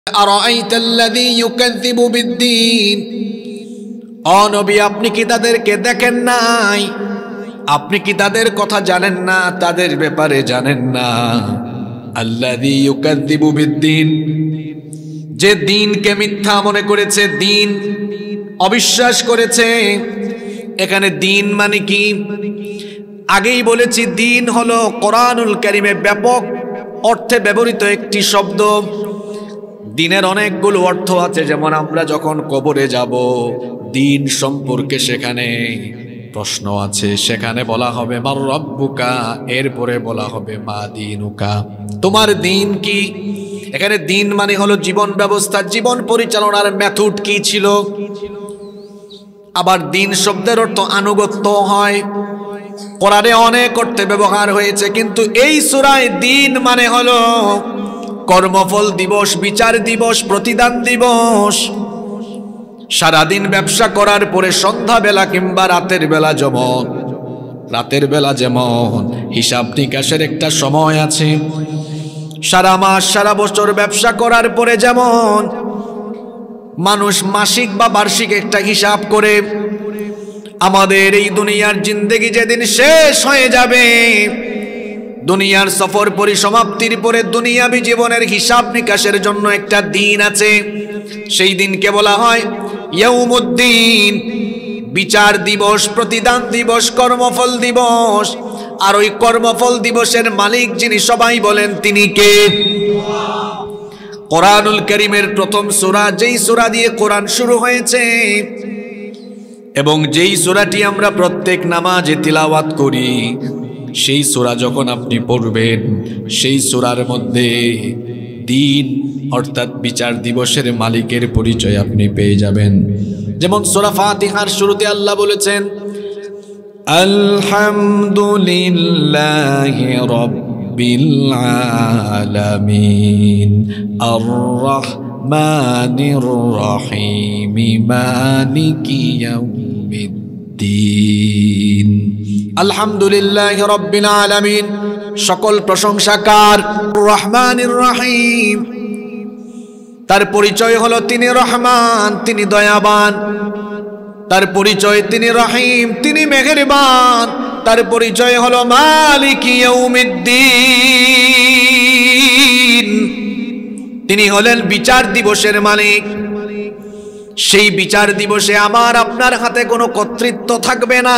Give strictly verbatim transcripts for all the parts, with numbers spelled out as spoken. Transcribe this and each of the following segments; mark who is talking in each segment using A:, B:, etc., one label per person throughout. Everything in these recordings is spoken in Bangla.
A: আরাআইতাল্লাযী ইউকাযযিবু বিদ্দীন, ও নবী আপনি কি তাদেরকে দেখেন নাই? আপনি কি তাদের কথা জানেন না? তাদের ব্যাপারে জানেন না? আল্লাযী ইউকাযযিবু বিদ্দীন, যে দ্বীনকে মিথ্যা মনে করেছে, দ্বীন অবিশ্বাস করেছে। এখানে দ্বীন মানে কি? আগেই বলেছি, দ্বীন হলো কোরআনুল কারীমে ব্যাপক অর্থে ব্যবহৃত একটি শব্দ। দ্বীনের অনেকগুলো অর্থ আছে, যেমন আমরা যখন কবরে যাব, দ্বীন সম্পর্কে সেখানে প্রশ্ন আছে, সেখানে বলা হবে মার রব্বুকা, এরপরে বলা হবে মা দীনুকা, তোমার দ্বীন কি? এখানে দ্বীন মানে হলো জীবন ব্যবস্থা, জীবন পরিচালনার মেথড কি ছিল। আবার দ্বীন শব্দের অর্থ আনুগত্য হয়, কোরআনে অনেক অর্থে ব্যবহার হয়েছে, কিন্তু এই সূরায় দ্বীন মানে হলো কর্মফল দিবস, বিচার দিবস, প্রতিদান দিবস। সারাদিন ব্যবসা করার পরে সন্ধ্যা বেলা কিংবা রাতের বেলা যেমন রাতের বেলা যেমন হিসাব নিকাশের একটা সময় আছে, সারা মাস সারা বছর ব্যবসা করার পরে যেমন মানুষ মাসিক বা বার্ষিক একটা হিসাব করে, আমাদের এই দুনিয়ার জিন্দেগি যেদিন শেষ হয়ে যাবে, দুনিয়ার সফর পরিসমাপ্তির পরে দুনিয়াবি জীবনের হিসাব নিকাশের জন্য একটা দিন আছে, সেই দিনকে বলা হয় ইয়াউমুদ্দিন, বিচার দিবস, প্রতিদান দিবস, কর্মফল দিবস। আর ওই কর্মফল দিবসের মালিক যিনি, সবাই বলেন তিনি কে? কোরআনুল কারীমের প্রথম সূরা, যেই সূরা দিয়ে কোরআন শুরু হয়েছে এবং যেই সূরাটি আমরা প্রত্যেক নামাজে তিলাওয়াত করি, সেই সূরা যখন আপনি পড়বেন, সেই সূরার মধ্যে দিন অর্থাৎ বিচার দিবসের মালিকের পরিচয় আপনি পেয়ে যাবেন। যেমন সূরা ফাতিহার শুরুতে আল্লাহ বলেছেন আলহামদুলিল্লাহি রাব্বিল আলামিন আর রাহমানির রহিম মালিকি ইয়াউমিদ্দিন। আলহামদুলিল্লাহি রাব্বিল আলামিন, সকল প্রশংসা কার? রহমানির রহিম। তার পরিচয় হলো তিনি রহমান, তিনি দয়াবান। তার পরিচয় তিনি রহিম, তিনি মেহেরবান। তার পরিচয় হলো মালিকি ইয়াউমিদ্দিন, তিনি হলেন বিচার দিবসের মালিক। সেই বিচার দিবসে আমার আপনার হাতে কোনো কর্তৃত্ব থাকবে না,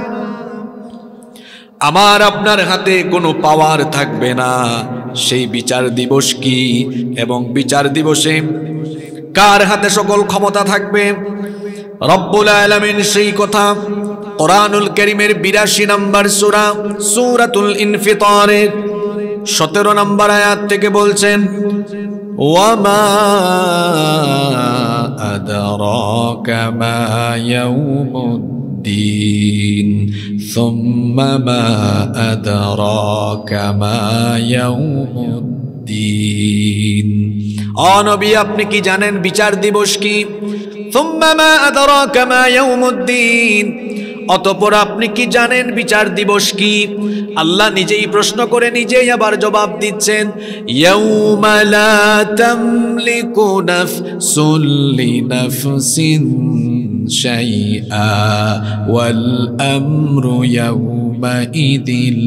A: আমার আপনার হাতে কোনো পাওয়ার থাকবে না। সেই বিচার দিবস কি এবং বিচার দিবসে কার হাতে সকল ক্ষমতা থাকবে? রব্বুল আলামিন সেই কথা কোরআনুল কারীমের বিরাশি নম্বর সূরা সূরাতুল ইনফিতারের সতেরো নম্বর আয়াত থেকে বলছেন ওয়ামা আদরাকা মা ইয়াউমুদ্দিন সুম্মা মা আদরাকা মা ইয়াউমুদ্দিন। ও নবী আপনি কি জানেন বিচার দিবস কি? সুম্মা মা আদরাকা মা ইয়াউমুদ্দিন, অতঃপর আপনি কি জানেন বিচার দিবস কি? আল্লাহ নিজেই প্রশ্ন করে নিজেই আবার জবাব দিচ্ছেন ইয়াউমা লা তামলিকু নাফসুন লিনাফসিন শাইআ ওয়াল আমরু ইয়াউমা ইযিল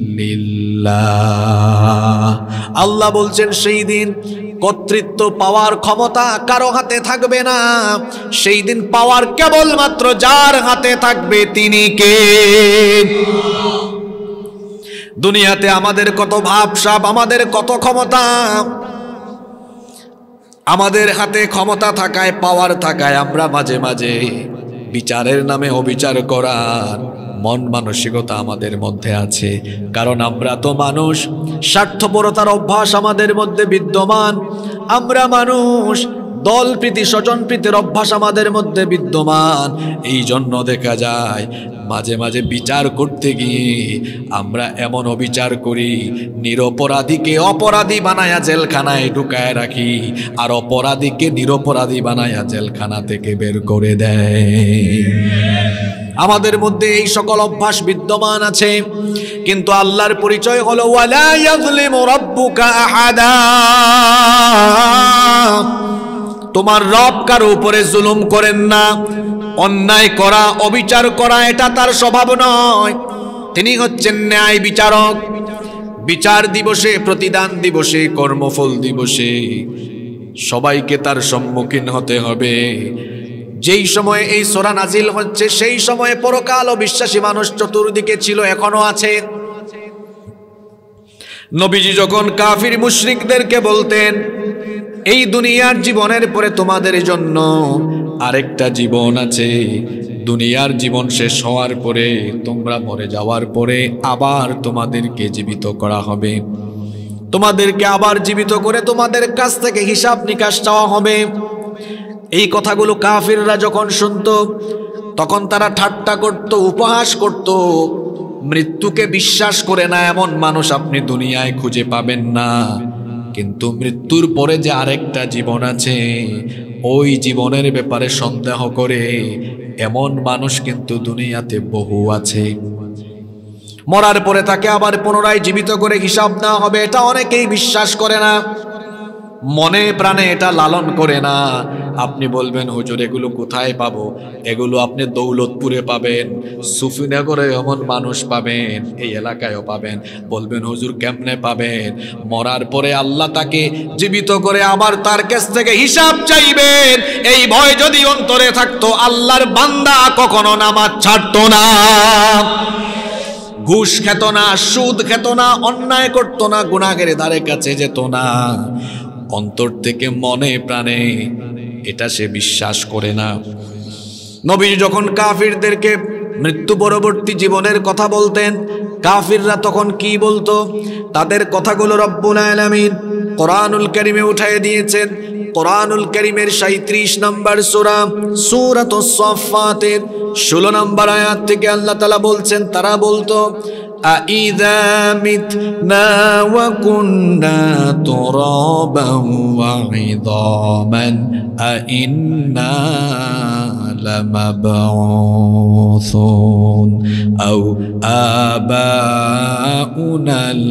A: লিল্লাহ। আল্লাহ বলছেন সেই দিন কর্তৃত্ব পাওয়ার ক্ষমতা কারো হাতে থাকবে না, সেই দিন পাওয়ার কেবলমাত্র যার হাতে থাকবে তিনি কে? দুনিয়াতে আমাদের কত ভাবসাব, আমাদের কত ক্ষমতা, আমাদের হাতে ক্ষমতা থাকায়, পাওয়ার থাকায় আমরা মাঝে মাঝে বিচারের নামে অবিচার করার মন মানসিকতা আমাদের মধ্যে আছে। কারণ আমরা তো মানুষ, স্বার্থপরতার অভ্যাস আমাদের মধ্যে বিদ্যমান। আমরা মানুষ, দল প্রীতি স্বজন প্রীতির অভ্যাস আমাদের মধ্যে বিদ্যমান। এই জন্য দেখা যায় মাঝে মাঝে বিচার করতে গিয়ে আমরা এমন অবিচার করি, নিরপরাধীকে অপরাধী বানায়া জেলখানায় ঢুকায় রাখি, আর অপরাধীকে নিরপরাধী বানায়া জেলখানা থেকে বের করে দেয়। আমাদের মধ্যে এই সকল অভ্যাস বিদ্যমান আছে, কিন্তু আল্লাহর পরিচয় হলো ওয়ালা ইয়াযলিমু রাব্বুকা আহাদা। তোমার রব কারো উপরে জুলুম করেন না। অন্যায় করা, অবিচার করা এটা তার স্বভাব নয়। তিনি হচ্ছেন ন্যায় বিচারক। বিচার দিবসে, প্রতিদান দিবসে, কর্মফল দিবসে সবাইকে তার সম্মুখীন হতে হবে। যেই সময়ে এই সূরা নাজিল হচ্ছে সেই সময়ে পরকাল ও বিশ্বাসী মানুষ চতুর্দিকে ছিল, এখনো আছে। নবীজি যখন কাফির মুশরিকদেরকে বলতেন এই দুনিয়ার জীবনের পরে তোমাদের জন্য আরেকটা জীবন আছে, দুনিয়ার জীবন শেষ হওয়ার পরে, তোমরা মরে যাওয়ার পরে আবার তোমাদেরকে জীবিত করা হবে, তোমাদেরকে আবার জীবিত করে তোমাদের কাছ থেকে হিসাব নিকাশ চাওয়া হবে। এই কথাগুলো কাফিররা যখন শুনতো তখন তারা ঠাট্টা করত, উপহাস করত। মৃত্যুকে বিশ্বাস করে না এমন মানুষ আপনি দুনিয়ায় খুঁজে পাবেন না, কিন্তু মৃত্যুর পরে যে আরেকটা জীবন আছে ওই জীবনের ব্যাপারে সন্দেহ করে এমন মানুষ কিন্তু দুনিয়াতে বহু আছে। মরার পরে তাকে আবার পুনরায় জীবিত করে হিসাব নেওয়া হবে, এটা অনেকেই বিশ্বাস করে না, মনে প্রাণে এটা লালন করে না। আপনি বলবেন হুজুর এগুলো কোথায় পাবো? এগুলো আপনি দৌলতপুরে পাবেন, সুফিনগরে এমন মানুষ পাবেন, এই এলাকায়ও পাবেন। বলবেন হুজুর কেমনে পাবেন? মরার পরে আল্লাহ তাকে জীবিত করে আবার তার কাছ থেকে হিসাব চাইবেন, এই ভয় যদি অন্তরে থাকতো আল্লাহর বান্দা কখনো নামাজ ছাড়তো না, ঘুষ খেত না, সুদ খেত না, অন্যায় করত না, গুনাহের ধারে কাছে যেত না। অন্তর থেকে মনে প্রাণে এটা সে বিশ্বাস করে না। নবী যখন কাফিরদেরকে মৃত্যু পরবর্তী জীবনের কথা বলতেন, কাফিররা তখন কি বলতো? তাদের কথাগুলো রব্বুল আলামিন কোরআনুল কারীমে উঠিয়ে দিয়েছেন। কোরআনুল কারীমের সাঁইত্রিশ নম্বর সূরা সূরাতুস সাফফাতের ষোলো নম্বর আয়াত থেকে আল্লাহ তাআলা বলছেন, তারা বলতো আইযা মিতনা ওয়া কুন্না তুরাবান ওয়া ইযামান আইন্না লামাবউসুন আও আবাউনাল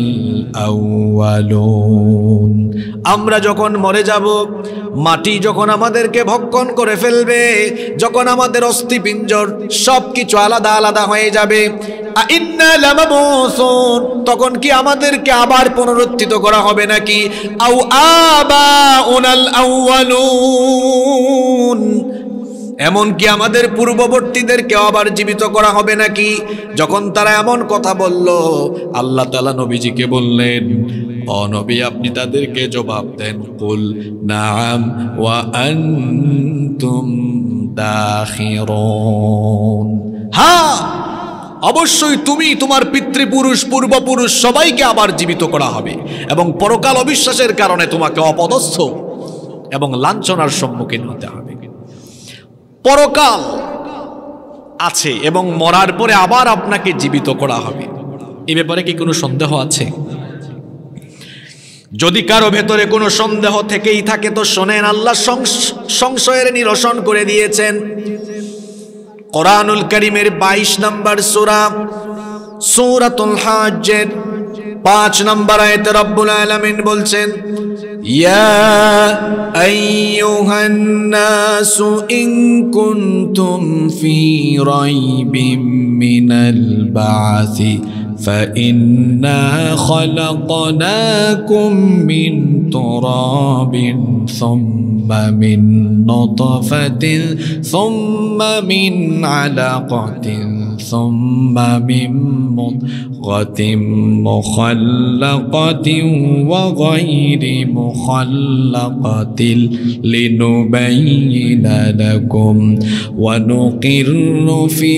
A: আউয়ালুন। আমরা যখন মরে যাব, মাটি যখন আমাদেরকে ভক্ষণ করে ফেলবে, যখন আমাদের অস্থিপিঞ্জর সবকিছু আলাদা আলাদা হয়ে যাবে, আইন্না লামাবউসুন, তখন কি আমাদেরকে আবার পুনরুত্থিত করা হবে নাকি? আও আবাউনাল আউয়ালুন, এমন কি আমাদের পূর্ববর্তীদেরকে আবার জীবিত করা হবে নাকি? যখন তারা এমন কথা বলল, আল্লাহ তাআলা নবীজিকে বললেন, ও নবী আপনি তাদেরকে জবাব দেন, কুল নাআম ওয়া আনতুম দাখিরুন, হ্যাঁ অবশ্যই তুমি, তোমার পিতৃপুরুষ পূর্বপুরুষ সবাইকে আবার জীবিত করা হবে, এবং পরকাল অবিশ্বাসের কারণে তোমাকে অপদস্থ এবং লাঞ্ছনার সম্মুখীন হতে হবে। পরকাল আছে এবং মরার পরে আবার আপনাকে জীবিত করা হবে, এ ব্যাপারে কি কোনো সন্দেহ আছে? যদি কারো ভেতরে কোনো সন্দেহ থেকেই থাকে তো শোনেন, আল্লাহ সংশয়ের নিরসন করে দিয়েছেন। কোরআনুল কারীমের বাইশ নম্বর সূরা সূরাতুল হাজ্জের পাঁচ নম্বর আয়াতে রব্বুল আলামিন বলছেন, ইয়া আইয়ুহান নাসু ইন কুনতুম ফি রাইবিম মিনাল বা'সি فإنا خلقناكم من تراب ثم من نطفة ثم من علقة ثم من مضغة مخلقة وغير مخلقة لنبين لكم ونقر في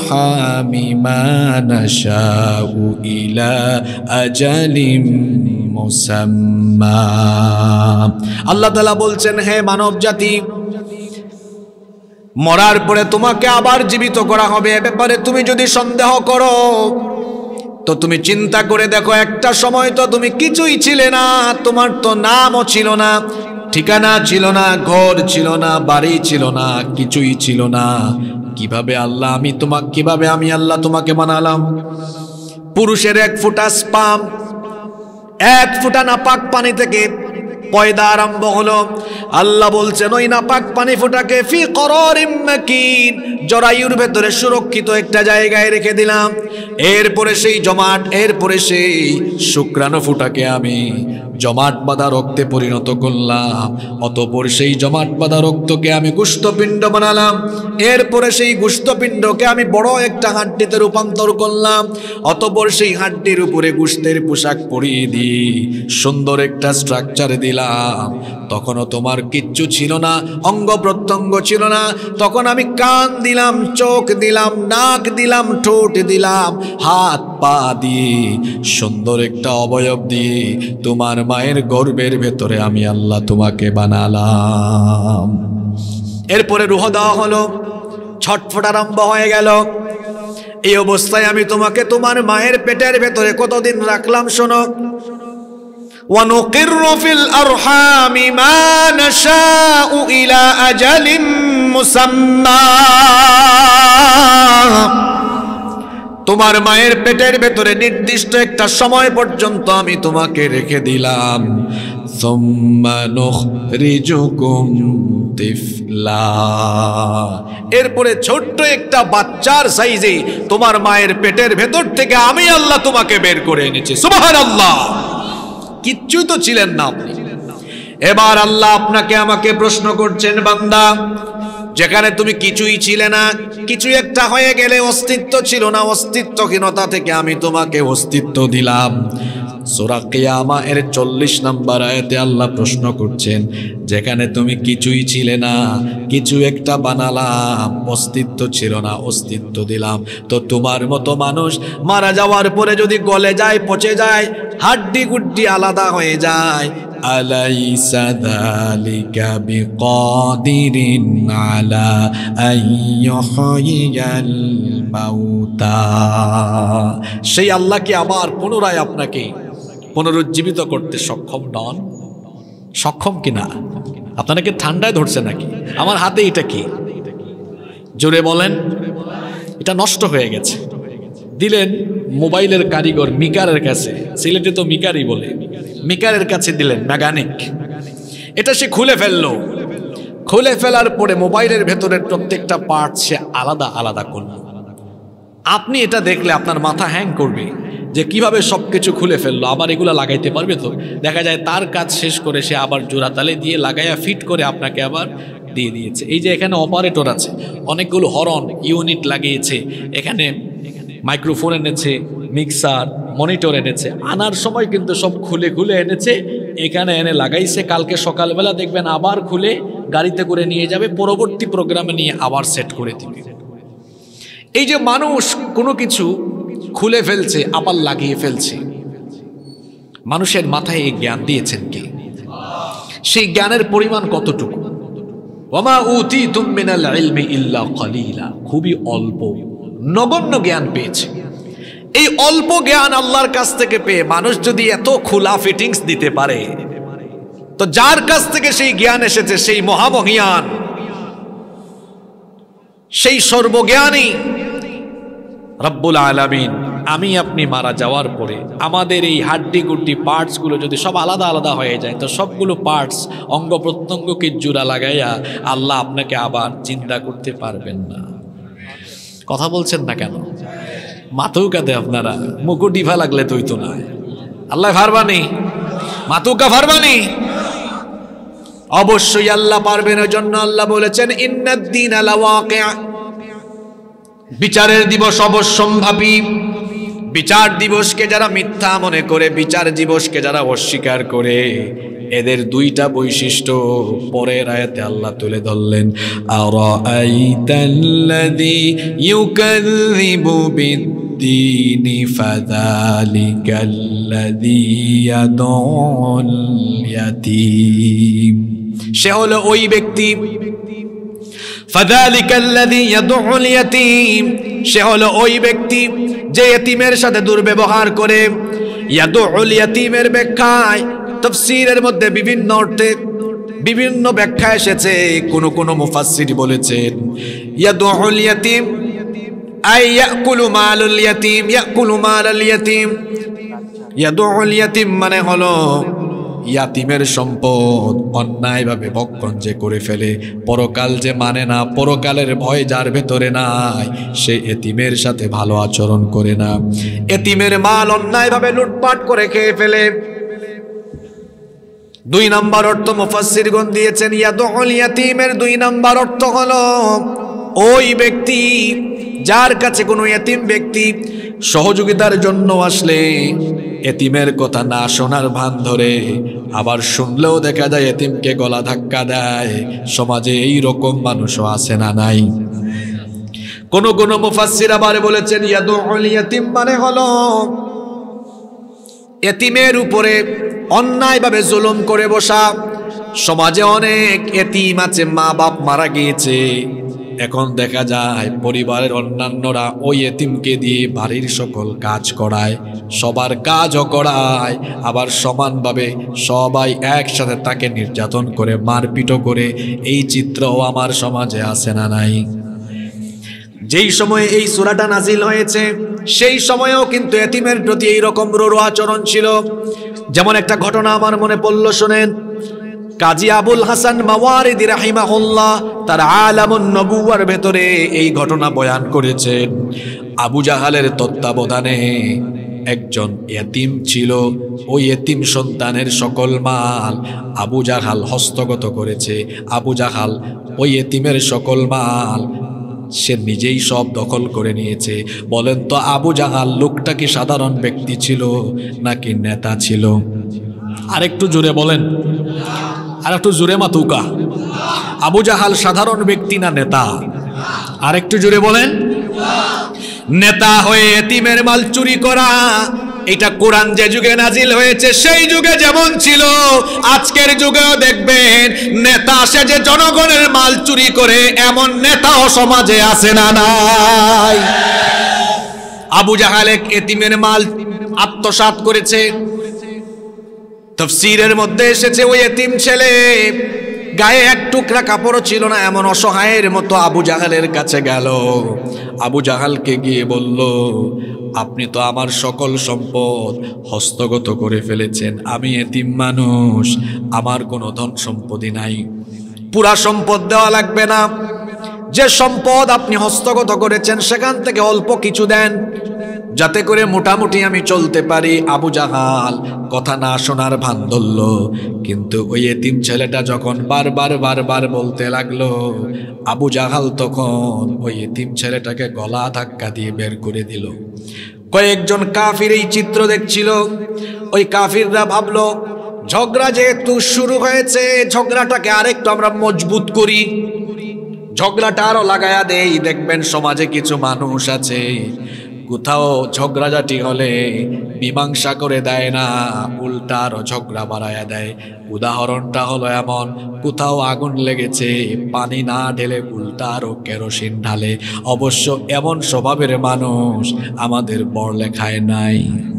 A: الأرحام ما نشاء إلى أجل মুসাম্মা। আল্লাহ তাআলা বলছেন, হে মানব জাতি, মরার পরে তোমাকে আবার জীবিত করা হবে, এ ব্যাপারে তুমি যদি সন্দেহ করো তো তুমি চিন্তা করে দেখো, একটা সময় তো তুমি কিছুই ছিলে না, তোমার তো নামও ছিল না, ঠিকানা ছিল না, ঘর ছিল না, বাড়ি ছিল না, কিছুই ছিল না। কিভাবে আল্লাহ আমি তোমাকে কিভাবে আমি আল্লাহ তোমাকে বানালাম? পুরুষের এক ফোঁটা স্পাম, এক ফোঁটা নাপাক পানি থেকে পয়দা আরম্ভ হলো। আল্লাহ বলছেন, ওই নাপাক পানি ফোঁটাকে ফি করারিম মাকিন, জরায়ুর ভেতরে সুরক্ষিত একটা জায়গায় রেখে দিলাম। এরপরে সেই জমাট, এরপরে সেই শুক্রাণু ফোঁটাকে আমি জমাট বাঁধা রক্তে পরিণত করলাম। অতঃপর সেই জমাট বাঁধা রক্তকে আমি গোশতপিণ্ড বানালাম। এরপরে সেই গোশতপিণ্ডকে আমি বড় একটা হাড্ডিতে রূপান্তর করলাম। অতঃপর সেই হাড্ডির উপরে গোশতের পোশাক পরিয়ে দিই, সুন্দর একটা স্ট্রাকচার দিলাম। তখনও তোমার কিচ্ছু ছিল না, অঙ্গ প্রত্যঙ্গ ছিল না। তখন আমি কান দিলাম, চোখ দিলাম, নাক দিলাম, ঠোঁট দিলাম, হাত পা দিয়ে সুন্দর একটা অবয়ব দিয়ে তোমার মায়ের গর্ভের ভেতরে আমি আল্লাহ তোমাকে বানালাম। এরপরে রূহ দেওয়া হলো, ছটফট আরম্ভ হয়ে গেল। এই অবস্থায় আমি তোমাকে তোমার মায়ের পেটের ভেতরে কতদিন রাখলাম শোনো। وَنُقِرُّ فِي الْأَرْحَامِ مَا نَشَاءُ إِلَى أَجَلٍ مُّسَمًّى। তোমার মায়ের পেটের ভেতরে নির্দিষ্ট একটা সময় পর্যন্ত আমি তোমাকে রেখে দিলাম। সুম্মা নুখরিজুকুম তিফলা, এরপরে ছোট্ট একটা বাচ্চার সাইজে তোমার মায়ের পেটের ভেতর থেকে আমি আল্লাহ তোমাকে বের করে এনেছি। সুবহানাল্লাহ, কিচ্ছুই তো ছিলেন না আপনি। এবার আল্লাহ আপনাকে আমাকে প্রশ্ন করছেন, বান্দা, যেখানে তুমি কিছুই ছিলে না, কিছু একটা হয়ে গেলে অস্তিত্ব ছিল না, অস্তিত্বহীনতা থেকে আমি তোমাকে অস্তিত্ব দিলাম। সূরা কিয়ামা এর চল্লিশ নম্বর আয়াতে আল্লাহ প্রশ্ন করছেন, যেখানে তুমি কিছুই ছিলে না, কিছু একটা বানালাম, অস্তিত্ব ছিল না, অস্তিত্ব দিলাম। তো তোমার মতো মানুষ মারা যাওয়ার পরে যদি গলে যায়, পচে যায়, হাড্ডি গুড্ডি আলাদা হয়ে যায়, আলাইসা যালিকা বিকাদিরিন আলা আইয়ুহইয়াল মাউতা, সেই আল্লাহ কি আবার পুনরায় আপনাকে পুনরুজ্জীবিত করতে সক্ষম নন? সক্ষম কিনা? আপনারা কি ঠান্ডায় ধরছে নাকি? আমার হাতে এটা কি? জোরে বলেন। এটা নষ্ট হয়ে গেছে, দিলেন মোবাইলের কারিগর মিকারের কাছে, সিলেটে তো মিকারই বলে, মিকারের কাছে দিলেন, মেকানিক। এটা সে খুলে ফেললো। খুলে ফেলার পরে মোবাইলের ভেতরের প্রত্যেকটা পার্ট সে আলাদা আলাদা করলো। আপনি এটা দেখলে আপনার মাথা হ্যাং করবে যে কিভাবে সবকিছু খুলে ফেললো, আবার এগুলো লাগাইতে পারবে তো? দেখা যায় তার কাজ শেষ করে সে আবার জোড়া তালে দিয়ে লাগাইয়া ফিট করে আপনাকে আবার দিয়ে দিয়েছে। এই যে এখানে অপারেটর আছে, অনেকগুলো হরন ইউনিট লাগিয়েছে, এখানে মাইক্রোফোন এনেছে, মিক্সার, মনিটর এনেছে, আনার সময় কিন্তু সব খুলে খুলে এনেছে, এখানে এনে লাগাইছে। কালকে সকালবেলা দেখবেন আবার খুলে গাড়িতে করে নিয়ে যাবে, পরবর্তী প্রোগ্রামে নিয়ে আবার সেট করে দিবে। এই যে মানুষ কোনো কিছু খুলে ফেলছে আবার লাগিয়ে ফেলছে, মানুষের মাথায় এই জ্ঞান দিয়েছেন কে? সেই জ্ঞানের পরিমাণ কতটুকু? ওয়ামা উতীতুম মিনাল ইলমি ইল্লা কালিলা, খুবই অল্প, নগণ্য জ্ঞান পেয়েছে। এই অল্প জ্ঞান আল্লাহর কাছ থেকে পেয়ে মানুষ যদি এত খোলা ফিটিংস দিতে পারে, তো যার কাছ থেকে সেই জ্ঞান এসেছে সেই মহামহিয়ান, সেই সর্বজ্ঞানী রব্বুল আলামিন, আমি আপনি মারা যাওয়ার পরে আমাদের এই হাড্ডি গুড্ডি পার্টস গুলো যদি সব আলাদা আলাদা হয়ে যায়, তো সবগুলো পার্টস অঙ্গ প্রত্যঙ্গকে জোড়া লাগাইয়া আল্লাহ আপনাকে আবার চিন্তা করতে পারবেন না। কথা বলছেন না কেন? মাথৌ কাঁদে আপনারা, মুকুট ডিভা লাগলে তুই তো নয়, আল্লাহ ফারবানি, মাতুকা ফারবানি, অবশ্যই আল্লাহ পারবেন। ওই জন্য আল্লাহ বলেছেন, ইন্নাদ-দীনা লাওয়াকি', বিচারের দিবস অবশ্যম্ভাবী। বিচার দিবসকে যারা মিথ্যা মনে করে, বিচার দিবসকে যারা অস্বীকার করে, এদের দুইটা বৈশিষ্ট্য পরের আয়াতে আল্লাহ তুলে ধরলেন। আরাআইতাল্লাযী ইউকাযযিবু বিদ الدين فذلك الذي يدعو اليتيم সে হলো ওই ব্যক্তি فذلك الذي يدعو اليتيم সে হলো ওই ব্যক্তি যে এতিমের সাথে দুর্ব্যবহার করে ইয়াদুল ইয়াতিমের ব্যাখ্যায় তাফসীরের মধ্যে বিভিন্ন অর্থে বিভিন্ন ব্যাখ্যা এসেছে কোন কোন মুফাসসির বলেছেন ইয়াদুল ইয়াতিম আই ইয়াকুলু মালুল ইয়াতিম ইয়াকুলু মালাল ইয়াতিম ইয়াদুল ইয়াতিম মানে হলো ইয়াতিমের সম্পদ অন্যায়ভাবে ভক্ষণ যে করে ফেলে পরকাল যে মানে না পরকালের ভয় যার ভেতরে নাই সে এতিমের সাথে ভালো আচরণ করে না এতিমের মাল অন্যায়ভাবে লুটপাট করে খেয়ে ফেলে দুই নাম্বার অর্থ মুফাসসিরগণ দিয়েছেন ইয়াদুল ইয়াতিমের দুই নাম্বার অর্থ হলো ওই ব্যক্তি যার কাছে কোনো এতিম ব্যক্তি সহযোগিতার জন্য আসলে এতিমের কথা না শোনার ভান ধরে আবার শুনলেও দেখা যায় এতিমকে গলা ধাক্কা দেয় সমাজে এই রকম মানুষও আছে না নাই কোন কোন মুফাসসির আবার বলেছেন ইয়াদুল ইয়াতিম মানে হলো এতিমের উপরে অন্যায়ভাবে জুলুম করে বসা সমাজে অনেক এতিম আছে মা বাপ মারা গিয়েছে এখন দেখা যায় পরিবারের অন্যান্যরা ওই এতিমকে দিয়ে বাড়ির সকল কাজ করায় সবার কাজও করায় আবার সমানভাবে সবাই একসাথে তাকে নির্যাতন করে মারপিটও করে এই চিত্রও আমার সমাজে আছে না নাই যেই সময়ে এই সূরাটা নাজিল হয়েছে সেই সময়েও কিন্তু এতিমের প্রতি এই রকম রূঢ় আচরণ ছিল যেমন একটা ঘটনা আমার মনে পড়ল শুনেন কাজী আবুল হাসান মাওয়ারিদি রাহিমাহুল্লাহ তার আলামুন নবুওয়ার ভেতরে এই ঘটনা বয়ান করেছেন আবু জাহালের তত্ত্বাবধানে একজন এতিম ছিল ওই এতিম সন্তানের সকল মাল আবু জাহাল হস্তগত করেছে আবু জাহাল ওই এতিমের সকল মাল সে নিজেই সব দখল করে নিয়েছে বলেন তো আবু জাহাল লোকটা কি সাধারণ ব্যক্তি ছিল নাকি নেতা ছিল আরেকটু জোরে বলেন আর একটু জোরে মাতুকা আবু জাহাল সাধারণ ব্যক্তি না নেতা আরেকটু জোরে বলেন নেতা হয়ে এতিমের মাল চুরি করা এটা কোরআন যে যুগে নাজিল হয়েছে সেই যুগে যেমন ছিল আজকের যুগেও দেখবেন নেতা সেজে জনগণের মাল চুরি করে এমন নেতাও সমাজে আছে না নাই আবু জাহাল এক এতিমের মাল আত্মসাৎ করেছে তাফসীরের মধ্যে এসেছে ওই এতিম ছেলে গায়ে এক টুকরা কাপড়ও ছিল না এমন অসহায়ের মতো আবু জাহালের কাছে গেল আবু জাহালকে গিয়ে বলল আপনি তো আমার সকল সম্পদ হস্তগত করে ফেলেছেন আমি এতিম মানুষ আমার কোনো ধন সম্পত্তি নাই পুরা সম্পদ দেওয়া লাগবে না যে সম্পদ আপনি হস্তগত করেছেন সেখান থেকে অল্প কিছু দেন যাতে করে মোটামুটি আমি চলতে পারি আবু জাহাল কথা না শোনার ভান ধরল কিন্তু ওই এতিম ছেলেটা যখন বারবার বারবার বলতে লাগলো আবু জাহাল তখন ওই এতিম ছেলেটাকে গলা ধাক্কা দিয়ে বের করে দিল কয়েকজন কাফির এই চিত্র দেখছিল ওই কাফিররা ভাবলো ঝগড়া যেহেতু শুরু হয়েছে ঝগড়াটাকে আরেকটু আমরা মজবুত করি ঝগড়াটা আরো লাগায়া দেই দেখবেন সমাজে কিছু মানুষ আছে কোথাও ঝগড়াঝাটি হলে মীমাংসা করে দেয় না উল্টা আরো ঝগড়া বাড়ায়া দেয় উদাহরণটা হলো এমন কোথাও আগুন লেগেছে পানি না ঢেলে উল্টা আরো কেরোসিন ঢালে অবশ্য এমন স্বভাবের মানুষ আমাদের বড়লেখায় নাই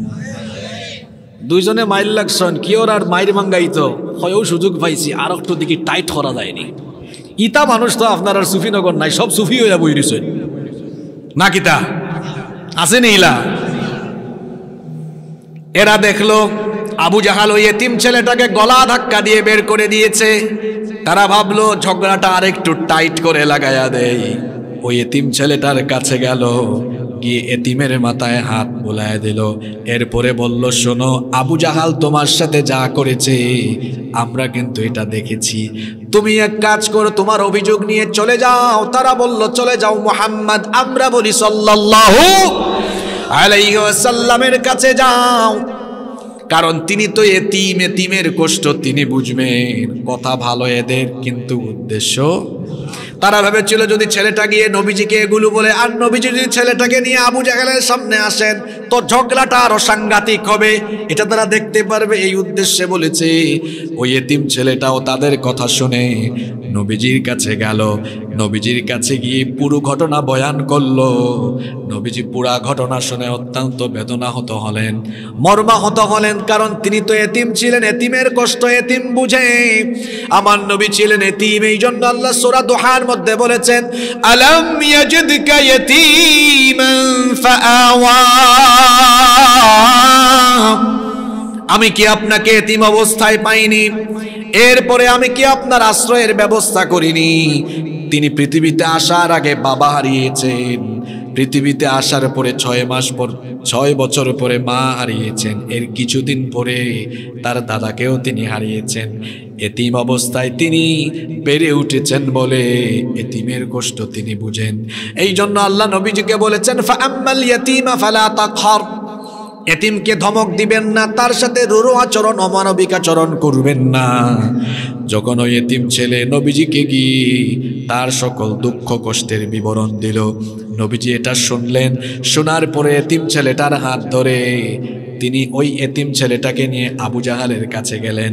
A: দুইজনে মাইল লাগছেন কি ওর আর মাইর মাঙ্গাইতো হয়েও সুযোগ পাইছি আর একটু দিকে টাইট করা যায়নি ইতা মানুষ তো আপনার আর সুফিনগর নাই সব সুফি হইয়া বই দিছেন না কিতা আছে নীলা এরা দেখলো আবু জাহাল ওই এতিম ছেলেটাকে গলা ধাক্কা দিয়ে বের করে দিয়েছে তারা ভাবলো ঝগড়াটা আরেকটু টাইট করে লাগায়া দেয় ওই এতিম ছেলেটার কাছে গেল গিয়ে এতিমের মাথায় হাত বোলায় দিল এরপরে বলল শোনো আবু জাহাল তোমার সাথে যা করেছে আমরা কিন্তু এটা দেখেছি তুমি এক কাজ করো তোমার অভিযোগ নিয়ে চলে যাও তারা বলল চলে যাও মুহাম্মদ আমরা বলি সাল্লাল্লাহু আলাইহি ওয়াসাল্লামের কাছে যাও কারণ তিনি তো এতিম এতিমের কষ্ট তিনি বুঝবেন কথা ভালো এদের কিন্তু উদ্দেশ্য তারা ভেবেছিল যদি ছেলেটা গিয়ে নবীজিকে এগুলো বলে, আর নবীজি যদি ছেলেটাকে নিয়ে আবু জাহেলের সামনে আসেন তো ঝগড়াটা আরো সাংঘাতিক হবে, এটা তারা দেখতে পারবে, এই উদ্দেশ্যে বলেছে। ওই এতিম ছেলেটাও তাদের কথা শুনে নবীজির কাছে গেল, নবীজির কাছে গিয়ে পুরো ঘটনা বয়ান করলো। নবীজি পুরা ঘটনা শুনে অত্যন্ত বেদনাহত হলেন, মর্মাহত হলেন, কারণ তিনি তো এতিম ছিলেন, এতিমের কষ্ট এতিম বুঝে। আমার নবী ছিলেন এতিম, এই জন্য আল্লাহ সূরা দুহার মধ্যে বলেছেন, আলাম ইয়াজিদকা ইয়াতীমান ফাআওয়া, আমি কি আপনাকে এতিম অবস্থায় পাইনি, এরপরে আমি কি আপনার আশ্রয়ের ব্যবস্থা করিনি? তিনি পৃথিবীতে আসার আগে বাবা হারিয়েছেন, পৃথিবীতে আসার পরে ছয় মাস পর ছয় বছর পরে মা হারিয়েছেন, এর কিছুদিন পরে তার দাদাকেও তিনি হারিয়েছেন। এতিম অবস্থায় তিনি বেড়ে উঠেছেন বলে এতিমের কষ্ট তিনি বুঝেন। এই জন্য আল্লাহ নবীজিকে বলেছেন, ফাআম্মাল ইয়াতীমা ফালা তাকহার, এতিমকে ধমক দিবেন না, তার সাথে রূঢ় আচরণ অমানবিক আচরণ করবেন না। যখন ওই এতিম ছেলে নবীজিকে গিয়ে তার সকল দুঃখ কষ্টের বিবরণ দিল, নবীজি এটা শুনলেন, শোনার পরে এতিম ছেলেটার হাত ধরে তিনি ওই এতিম ছেলেটাকে নিয়ে আবু জাহালের কাছে গেলেন।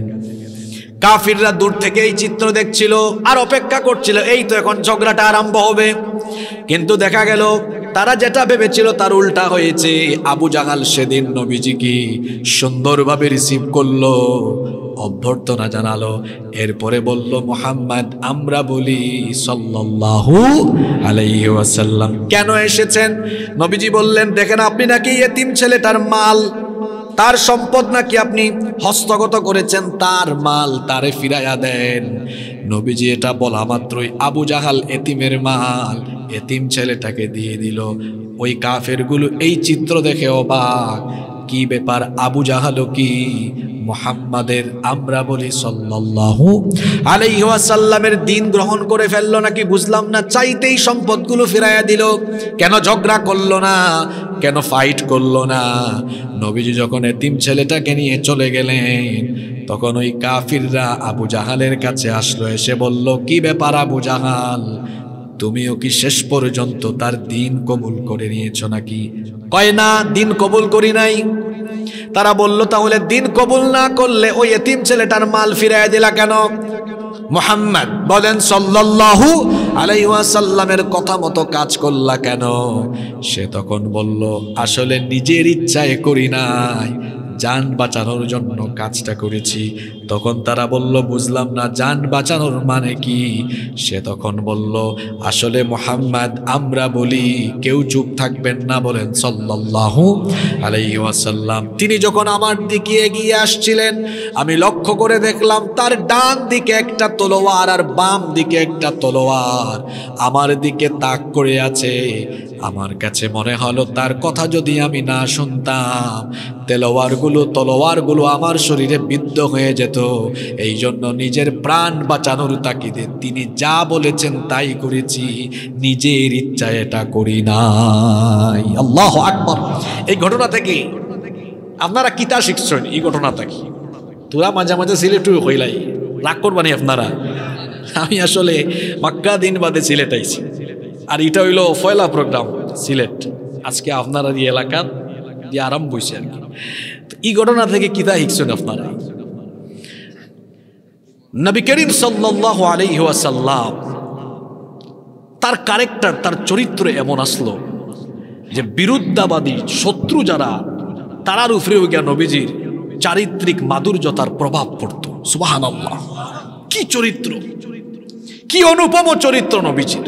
A: কাফিররা দূর থেকে এই চিত্র দেখছিল আর অপেক্ষা করছিল, এই তো এখন ঝগড়াটা আরম্ভ হবে। কিন্তু দেখা গেল তারা যেটা ভেবেছিল তার উল্টা হয়েছে। আবু জাহাল সেদিন নবীজিকে সুন্দরভাবে রিসিভ করলো, অভ্যর্থনা জানালো, এরপরে বলল, মুহাম্মদ আমরা বলি সাল্লাল্লাহু আলাইহি ওয়াসাল্লাম কেন এসেছেন? নবীজি বললেন, দেখেন আপনি নাকি এতিম ছেলেটার মাল, তার সম্পদ নাকি আপনি হস্তগত করেছেন, তার মাল তারে ফিরাইয়া দেন। নবীজি এটা বলা মাত্রই আবু জাহাল এতিমের মাল এতিম ছেলেটাকে দিয়ে দিল। ওই কাফেরগুলো এই চিত্র দেখে অবাক, কি ব্যাপার, আবু জাহালও কি মুহাম্মাদের আমরা বলি সাল্লাল্লাহু আলাইহি ওয়াসাল্লামের দিন গ্রহণ করে ফেললো নাকি বুঝলাম না। চাইতেই সম্পদগুলো ফিরাইয়া দিল, কেন ঝগড়া করলো না, কেন ফাইট করলো না? নবীজি যখন এতিম ছেলেটাকে নিয়ে চলে গেলেন তখন ওই কাফিররা আবু জাহালের কাছে আসলো, এসে বলল, কি ব্যাপার আবু জাহাল, তুমিও কি শেষ পর্যন্ত তার দিন কবুল করে নিয়েছো নাকি? কয় না, দিন কবুল করি নাই। তারা বলল, তাহলে দিন কবুল না করলে ওই এতিম ছেলেটার মাল ফিরাইয়া দিলা কেন? মুহাম্মদ বলেন সাল্লাল্লাহু আলাইহি ওয়াসাল্লামের কথা মতো কাজ করলা কেন? সে তখন বলল, আসলে নিজের ইচ্ছায় করি নাই, জান বাঁচানোর জন্য কাজটা করেছি। তখন তারা বলল, বুঝলাম না, জান বাঁচানোর মানে কি? সে তখন বলল, আসলে মুহাম্মদ আমরা বলি, কেউ চুপ থাকবেন না, বলেন সাল্লাল্লাহু আলাইহি ওয়াসাল্লাম। তিনি যখন আমার দিকে এগিয়ে আসছিলেন আমি লক্ষ্য করে দেখলাম তার ডান দিকে একটা তলোয়ার আর বাম দিকে একটা তলোয়ার আমার দিকে তাক করে আছে। আমার কাছে মনে হলো তার কথা যদি আমি না শুনতাম তলোয়ারগুলো তলোয়ারগুলো আমার শরীরে বিদ্ধ হয়ে যেত। এই জন্য নিজের প্রাণ বাঁচানোর তাগিদে তিনি যা বলেছেন তাই করেছি, নিজের ইচ্ছায় এটা করি নাই। আল্লাহু আকবার। এই ঘটনা থেকে আপনারা কিতা শিখছেন? এই ঘটনা থেকে তোরা মাঝে মাঝে সিলেট হইলাই, রাগ করবানি আপনারা। আমি আসলে মক্কা দিন বাদে সিলেট আইছি, আর এটা হইল পয়লা প্রোগ্রাম সিলেট। আজকে আপনারা এই এলাকা দিয়ে আরাম বইছে আর কি। এই ঘটনা থেকে কিতা শিখছেন আপনারা? নবী করিম সাল্লাল্লাহু আলাইহি ওয়াসাল্লাম তার ক্যারেক্টার, তার চরিত্র এমন আসলো যে বিরুদ্ধাবাদী শত্রু যারা তারার উপরেও গিয়া নবীজির চারিত্রিক মাধুর্যতার প্রভাব পড়তো। সুবহানাল্লাহ, কি চরিত্র, কি অনুপম চরিত্র নবীজির।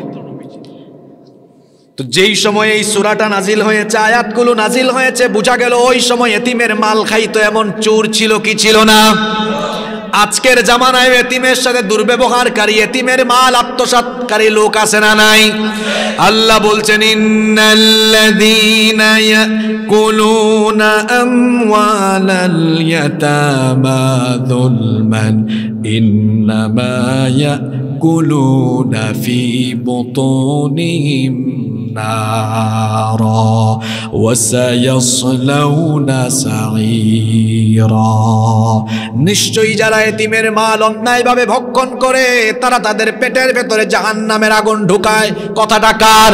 A: তো যেই সময় এই সূরাটা নাজিল হয়েছে, আয়াতগুলো নাজিল হয়েছে, বোঝা গেল ওই সময় এতিমের মাল খাইতো এমন চোর ছিল কি ছিল না? আজকের জামানায় এতিমের সাথে দুর্ব্যবহারকারী, এতিমের মাল আত্মসাৎকারী লোক আছে না নাই? আল্লাহ বলছেন, ইন্নাল্লাযীনা ইয়াকুলুনা আমওয়ালাল ইয়াতামা যুলমান ইন্নামা يأكلون في بطونهم نارا وسيصلون سعيرا নিশ্চয়ই যারা এতিমের মাল অন্যায়ভাবে ভক্ষণ করে তারা তাদের পেটের ভেতরে জাহান্নামের আগুন ঢুকায়। কথাটা কার?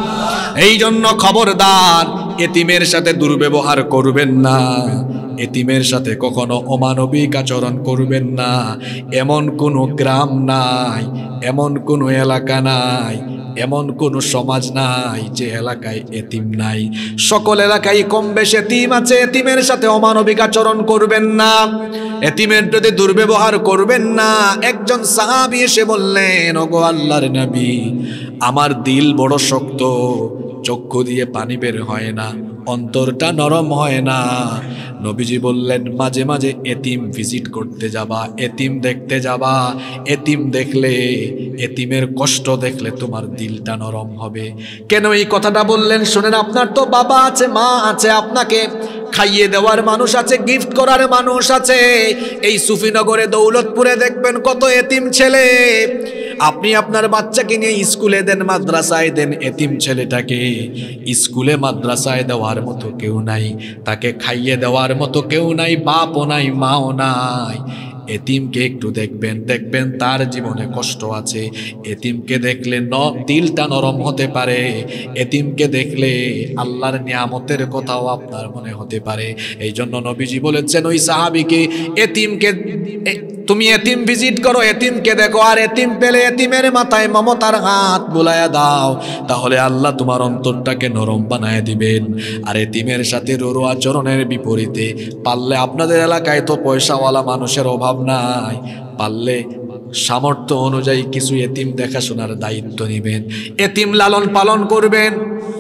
A: এই জন্য খবরদার, এতিমের সাথে দুর্ব্যবহার করবেন না, এতিমের সাথে কখনো অমানবিক আচরণ করবেন না। এমন কোনো গ্রাম নাই, এমন কোনো এলাকা নাই, এমন কোনো সমাজ নাই যে এলাকায় এতিম নাই। সকল এলাকায় কম বেশি এতিম আছে। এতিমের সাথে অমানবিক আচরণ করবেন না, এতিমের প্রতি দুর্ব্যবহার করবেন না। একজন সাহাবী এসে বললেন, ওগো আল্লাহর নবী, আমার দিল বড় শক্ত, চক্ষু দিয়ে পানি বের হয় না, অন্তরটা নরম হয় না। নবীজি বললেন, মাঝে মাঝে এতিম ভিজিট করতে যাবা, এতিম দেখতে যাবা। এতিম দেখলে, এতিমের কষ্ট দেখলে তোমার দিলটা নরম হবে। কেন এই কথাটা বললেন শুনেন। আপনার তো বাবা আছে, মা আছে, আপনাকে খাইয়ে দেওয়ার মানুষ আছে, গিফট করার মানুষ আছে। এই সুফিনগরে দৌলতপুরে দেখবেন কত এতিম ছেলে। আপনি আপনার বাচ্চাকে নিয়ে স্কুলে দেন, মাদ্রাসায় দেন, এতিম ছেলেটাকে স্কুলে মাদ্রাসায় দেওয়ার মতো কেউ নাই, তাকে খাইয়ে দেওয়ার মতো কেউ নাই, বাপও নাই, মাও নাই। এতিমকে একটু দেখবেন, দেখবেন তার জীবনে কষ্ট আছে। এতিমকে দেখলে ন দিলটা নরম হতে পারে। এতিমকে দেখলে আল্লাহর নিয়ামতের কথাও আপনার মনে হতে পারে। এই জন্য নবীজি বলেছেন ওই সাহাবীকে, এতিমকে তুমি এতিম ভিজিট করো, এতিমকে দেখো, আর এতিম পেলে এতিমের মাথায় মমতার হাত বুলায়া দাও, তাহলে আল্লাহ তোমার অন্তরটাকে নরম বানায় দিবেন। আর এতিমের সাথে রুরু আচরণের বিপরীতে, পারলে আপনাদের এলাকায় তো পয়সাওয়ালা মানুষের অভাব নাই, পারলে সামর্থ্য অনুযায়ী কিছু এতিম দেখাশোনার দায়িত্ব নিবেন, এতিম লালন পালন করবেন,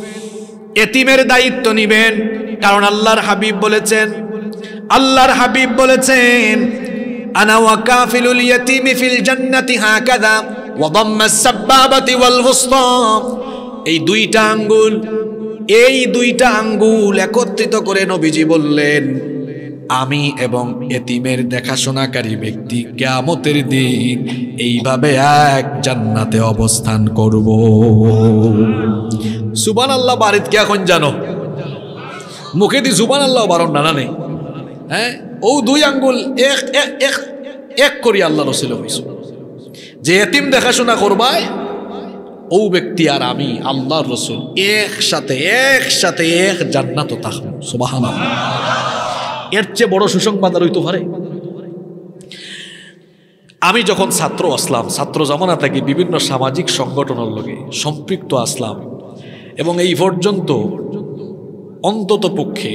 A: এতিমের দায়িত্ব নিবেন। কারণ আল্লাহর হাবিব বলেছেন, আল্লাহর হাবিব বলেছেন, আনা ওয়া কাফিলুল ইয়াতীমি ফিল জান্নাতি হাকাযা ওয়া দাম্মাস সাব্বাবাতি ওয়াল ওয়ুসতা। এই দুইটা আঙ্গুল, এই দুইটা আঙ্গুল একত্রিত করে নবীজি বললেন, আমি এবং এতিমের দেখাশোনাকারী ব্যক্তি কিয়ামতের দিন এইভাবে এক জান্নাতে অবস্থান করব। সুবহানাল্লাহ। বাড়িতে কে এখন জানো মুখে দি সুবহানাল্লাহ বারণ না নেই। হ্যাঁ, ও দুই আঙ্গুল এক এক এক করি আল্লাহ রাসূল কইছে যে এতিম দেখাশোনা করবায় ও ব্যক্তি আর আমি আল্লাহর রাসূল একসাথে একসাথে এক জান্নাতে থাকব। সুবহানাল্লাহ। এর চেয়ে বড় সুসংবাদ আর হইতে পারে? আমি যখন ছাত্র আসলাম, ছাত্র জামানা থেকে বিভিন্ন সামাজিক সংগঠনের লগে সম্পৃক্ত আসলাম, এবং এই পর্যন্ত অন্তত পক্ষে